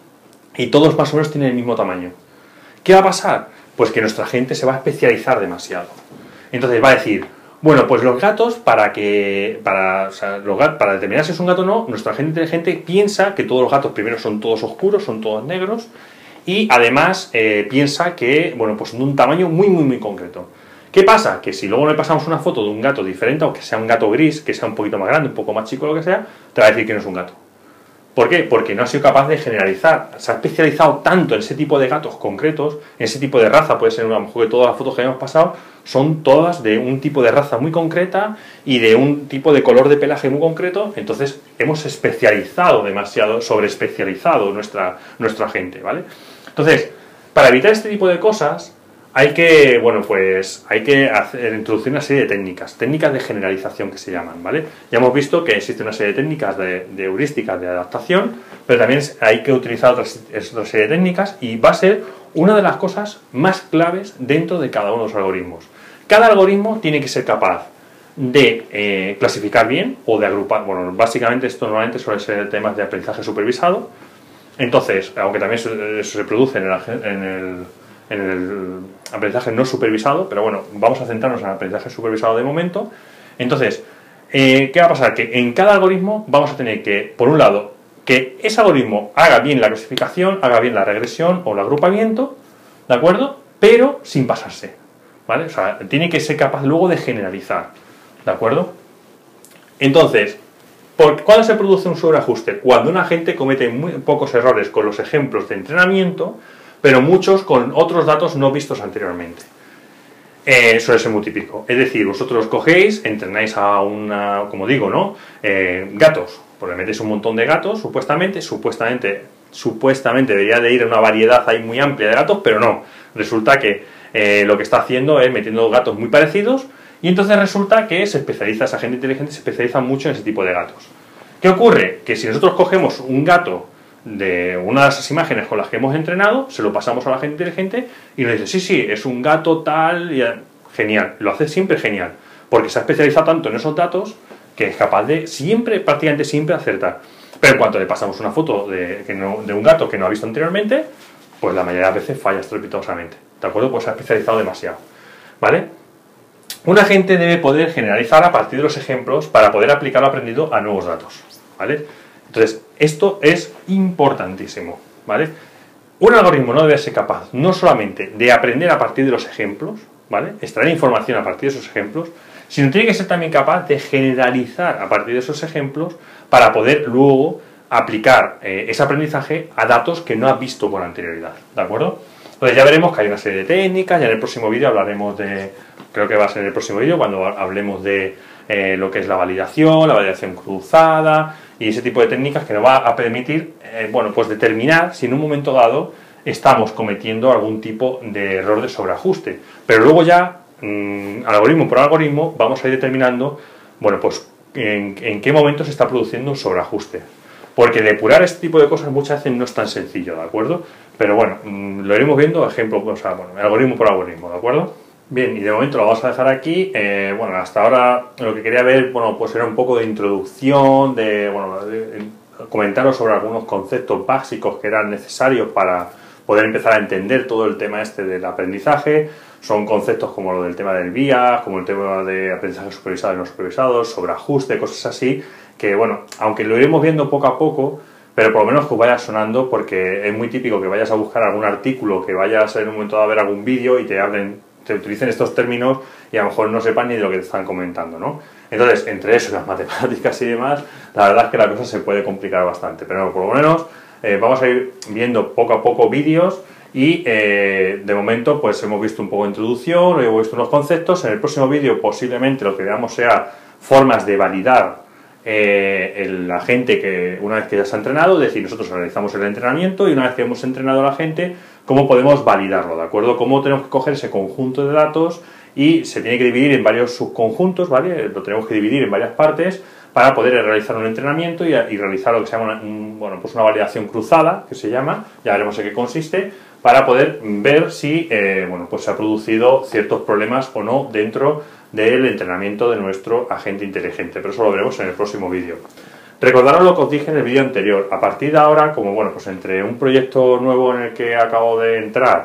Y todos más o menos tienen el mismo tamaño. ¿Qué va a pasar? Pues que nuestra gente se va a especializar demasiado. Entonces va a decir, bueno, pues los gatos, para que para, o sea, los gatos, para determinar si es un gato o no, nuestra gente inteligente piensa que todos los gatos primero son todos oscuros, son todos negros, y además eh, piensa que, bueno, pues son de un tamaño muy, muy, muy concreto. ¿Qué pasa? Que si luego le pasamos una foto de un gato diferente, aunque sea un gato gris, que sea un poquito más grande, un poco más chico, lo que sea, te va a decir que no es un gato. ¿Por qué? Porque no ha sido capaz de generalizar. Se ha especializado tanto en ese tipo de gatos concretos, en ese tipo de raza, puede ser a lo mejor que todas las fotos que hayamos pasado son todas de un tipo de raza muy concreta y de un tipo de color de pelaje muy concreto, entonces hemos especializado demasiado, sobreespecializado nuestra, nuestra gente, ¿vale? Entonces, para evitar este tipo de cosas, hay que, bueno, pues hay que hacer, introducir una serie de técnicas, técnicas de generalización que se llaman, ¿vale? Ya hemos visto que existe una serie de técnicas de, de heurísticas de adaptación, pero también hay que utilizar otras, otra serie de técnicas y va a ser una de las cosas más claves dentro de cada uno de los algoritmos. Cada algoritmo tiene que ser capaz de eh, clasificar bien o de agrupar. Bueno, básicamente esto normalmente suele ser temas de aprendizaje supervisado. Entonces, aunque también eso, eso se produce en el, en, el, en el aprendizaje no supervisado, pero bueno, vamos a centrarnos en el aprendizaje supervisado de momento. Entonces, eh, ¿qué va a pasar? Que en cada algoritmo vamos a tener que, por un lado, que ese algoritmo haga bien la clasificación, haga bien la regresión o el agrupamiento, ¿de acuerdo? Pero sin pasarse, ¿vale? O sea, tiene que ser capaz luego de generalizar, ¿de acuerdo? Entonces, ¿cuándo se produce un sobreajuste? Cuando un agente comete muy pocos errores con los ejemplos de entrenamiento, pero muchos con otros datos no vistos anteriormente. Eh, suele ser muy típico. Es decir, vosotros cogéis, entrenáis a una, como digo, ¿no? Eh, gatos. Pues le metéis un montón de gatos, supuestamente, supuestamente, supuestamente debería de ir a una variedad ahí muy amplia de gatos, pero no. Resulta que eh, lo que está haciendo es metiendo gatos muy parecidos, y entonces resulta que se especializa, esa gente inteligente se especializa mucho en ese tipo de gatos. ¿Qué ocurre? Que si nosotros cogemos un gato de una de esas imágenes con las que hemos entrenado, se lo pasamos a la gente inteligente y nos dice, sí, sí, es un gato tal, y genial, lo hace siempre genial, porque se ha especializado tanto en esos datos que es capaz de siempre, prácticamente siempre acertar. Pero en cuanto le pasamos una foto de, que no, de un gato que no ha visto anteriormente, pues la mayoría de las veces falla estrepitosamente, ¿de acuerdo? Pues se ha especializado demasiado, ¿vale? Un agente debe poder generalizar a partir de los ejemplos para poder aplicar lo aprendido a nuevos datos, ¿vale? Entonces, esto es importantísimo, ¿vale? Un algoritmo no debe ser capaz no solamente de aprender a partir de los ejemplos, ¿vale? Extraer información a partir de esos ejemplos, sino tiene que ser también capaz de generalizar a partir de esos ejemplos para poder luego aplicar eh, ese aprendizaje a datos que no ha visto con anterioridad, ¿de acuerdo? Entonces ya veremos que hay una serie de técnicas, ya en el próximo vídeo hablaremos de, creo que va a ser en el próximo vídeo cuando hablemos de eh, lo que es la validación, la validación cruzada y ese tipo de técnicas que nos va a permitir, eh, bueno, pues determinar si en un momento dado estamos cometiendo algún tipo de error de sobreajuste. Pero luego ya, mmm, algoritmo por algoritmo, vamos a ir determinando, bueno, pues en, en qué momento se está produciendo un sobreajuste. Porque depurar este tipo de cosas muchas veces no es tan sencillo, ¿de acuerdo? Pero bueno, mmm, lo iremos viendo, ejemplo, o sea, bueno, algoritmo por algoritmo, ¿de acuerdo? Bien, y de momento lo vamos a dejar aquí. Eh, bueno, hasta ahora lo que quería ver, bueno, pues era un poco de introducción, de, bueno, de, de comentaros sobre algunos conceptos básicos que eran necesarios para poder empezar a entender todo el tema este del aprendizaje. Son conceptos como lo del tema del V I A, como el tema de aprendizaje supervisado y no supervisado, sobre ajuste, cosas así, que bueno, aunque lo iremos viendo poco a poco, pero por lo menos que os vaya sonando, porque es muy típico que vayas a buscar algún artículo, que vayas en un momento dado a ver algún vídeo y te hablen, te utilicen estos términos y a lo mejor no sepan ni de lo que te están comentando, ¿no? Entonces, entre eso y las matemáticas y demás, la verdad es que la cosa se puede complicar bastante, pero por lo menos eh, vamos a ir viendo poco a poco vídeos y eh, de momento pues hemos visto un poco de introducción, hemos visto unos conceptos. En el próximo vídeo posiblemente lo que veamos sea formas de validar eh, el agente que una vez que ya se ha entrenado, es decir, nosotros realizamos el entrenamiento y una vez que hemos entrenado al agente, cómo podemos validarlo, ¿de acuerdo? Cómo tenemos que coger ese conjunto de datos y se tiene que dividir en varios subconjuntos, ¿vale? Lo tenemos que dividir en varias partes para poder realizar un entrenamiento y, y realizar lo que se llama una, un, bueno, pues una validación cruzada, que se llama, ya veremos en qué consiste, para poder ver si eh, bueno, pues se ha producido ciertos problemas o no dentro del entrenamiento de nuestro agente inteligente, pero eso lo veremos en el próximo vídeo. Recordaros lo que os dije en el vídeo anterior. A partir de ahora, como bueno, pues entre un proyecto nuevo en el que acabo de entrar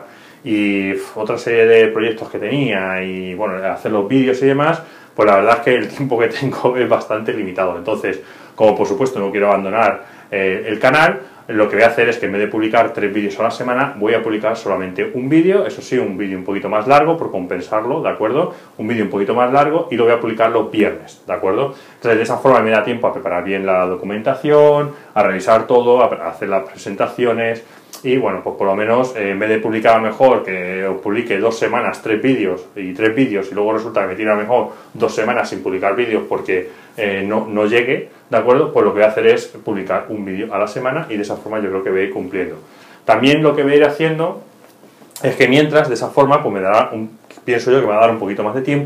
y otra serie de proyectos que tenía y bueno, hacer los vídeos y demás, pues la verdad es que el tiempo que tengo es bastante limitado. Entonces, como por supuesto no quiero abandonar eh, el canal, lo que voy a hacer es que en vez de publicar tres vídeos a la semana, voy a publicar solamente un vídeo, eso sí, un vídeo un poquito más largo, por compensarlo, ¿de acuerdo? Un vídeo un poquito más largo y lo voy a publicar los viernes, ¿de acuerdo? Entonces, de esa forma me da tiempo a preparar bien la documentación, a revisar todo, a hacer las presentaciones y, bueno, pues por lo menos, eh, en vez de publicar a lo mejor que os publique dos semanas, tres vídeos y tres vídeos y luego resulta que me tira a lo mejor dos semanas sin publicar vídeos porque eh, no, no llegue, ¿de acuerdo? Pues lo que voy a hacer es publicar un vídeo a la semana y de esa forma yo creo que voy a ir cumpliendo. También lo que voy a ir haciendo es que mientras, de esa forma, pues me dará un, pienso yo que me va a dar un poquito más de tiempo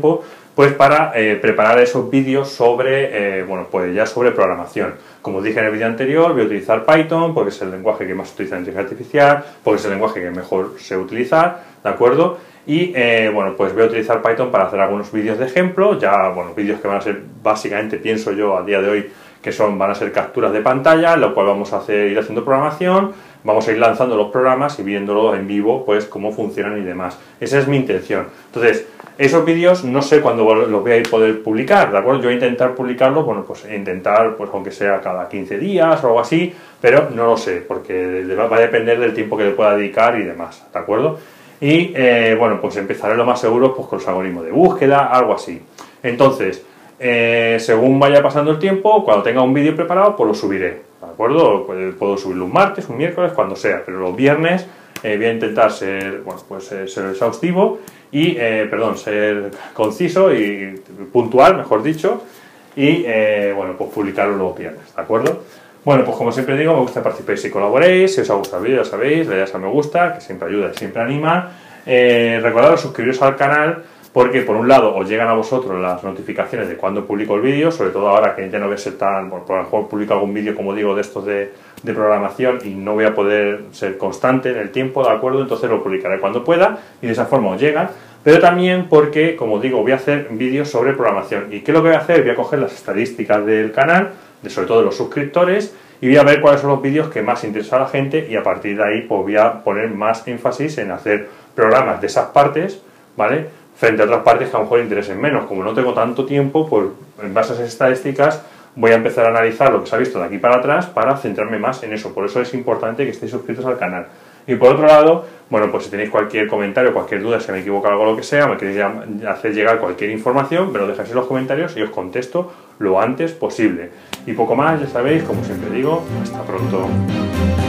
pues para eh, preparar esos vídeos sobre, eh, bueno, pues ya sobre programación. Como dije en el vídeo anterior, voy a utilizar Python porque es el lenguaje que más se utiliza en inteligencia artificial, porque es el lenguaje que mejor sé utilizar, ¿de acuerdo? Y eh, bueno, pues voy a utilizar Python para hacer algunos vídeos de ejemplo, ya, bueno, vídeos que van a ser básicamente, pienso yo a día de hoy, que son, van a ser capturas de pantalla, lo cual vamos a hacer, ir haciendo programación, vamos a ir lanzando los programas y viéndolo en vivo, pues cómo funcionan y demás. Esa es mi intención. Entonces, esos vídeos no sé cuándo los voy a ir poder publicar, ¿de acuerdo? Yo voy a intentar publicarlos, bueno, pues intentar, pues aunque sea cada quince días o algo así, pero no lo sé, porque va a depender del tiempo que le pueda dedicar y demás, ¿de acuerdo? Y, eh, bueno, pues empezaré lo más seguro pues con los algoritmos de búsqueda, algo así. Entonces, eh, según vaya pasando el tiempo, cuando tenga un vídeo preparado, pues lo subiré, ¿de acuerdo? Puedo, puedo subirlo un martes, un miércoles, cuando sea, pero los viernes eh, voy a intentar ser, bueno, pues eh, ser exhaustivo y, eh, perdón, ser conciso y puntual, mejor dicho, y, eh, bueno, pues publicarlo los viernes, ¿de acuerdo? Bueno, pues como siempre digo, me gusta que participéis y colaboréis. Si os ha gustado el vídeo, ya sabéis, le dais a me gusta, que siempre ayuda y siempre anima. Eh, recordad suscribiros al canal, porque por un lado os llegan a vosotros las notificaciones de cuando publico el vídeo, sobre todo ahora que ya no voy a ser tan, bueno, por lo mejor publico algún vídeo, como digo, de estos de, de programación y no voy a poder ser constante en el tiempo, ¿de acuerdo? Entonces lo publicaré cuando pueda y de esa forma os llegan. Pero también porque, como digo, voy a hacer vídeos sobre programación. ¿Y qué es lo que voy a hacer? Voy a coger las estadísticas del canal, de sobre todo de los suscriptores, y voy a ver cuáles son los vídeos que más interesan a la gente y a partir de ahí pues voy a poner más énfasis en hacer programas de esas partes, ¿vale? Frente a otras partes que a lo mejor interesen menos. Como no tengo tanto tiempo, pues en base a esas estadísticas voy a empezar a analizar lo que se ha visto de aquí para atrás para centrarme más en eso. Por eso es importante que estéis suscritos al canal. Y por otro lado, bueno, pues si tenéis cualquier comentario, cualquier duda, si me equivoco algo o lo que sea, me queréis hacer llegar cualquier información, me lo dejáis en los comentarios y os contesto lo antes posible. Y poco más, ya sabéis, como siempre digo, hasta pronto.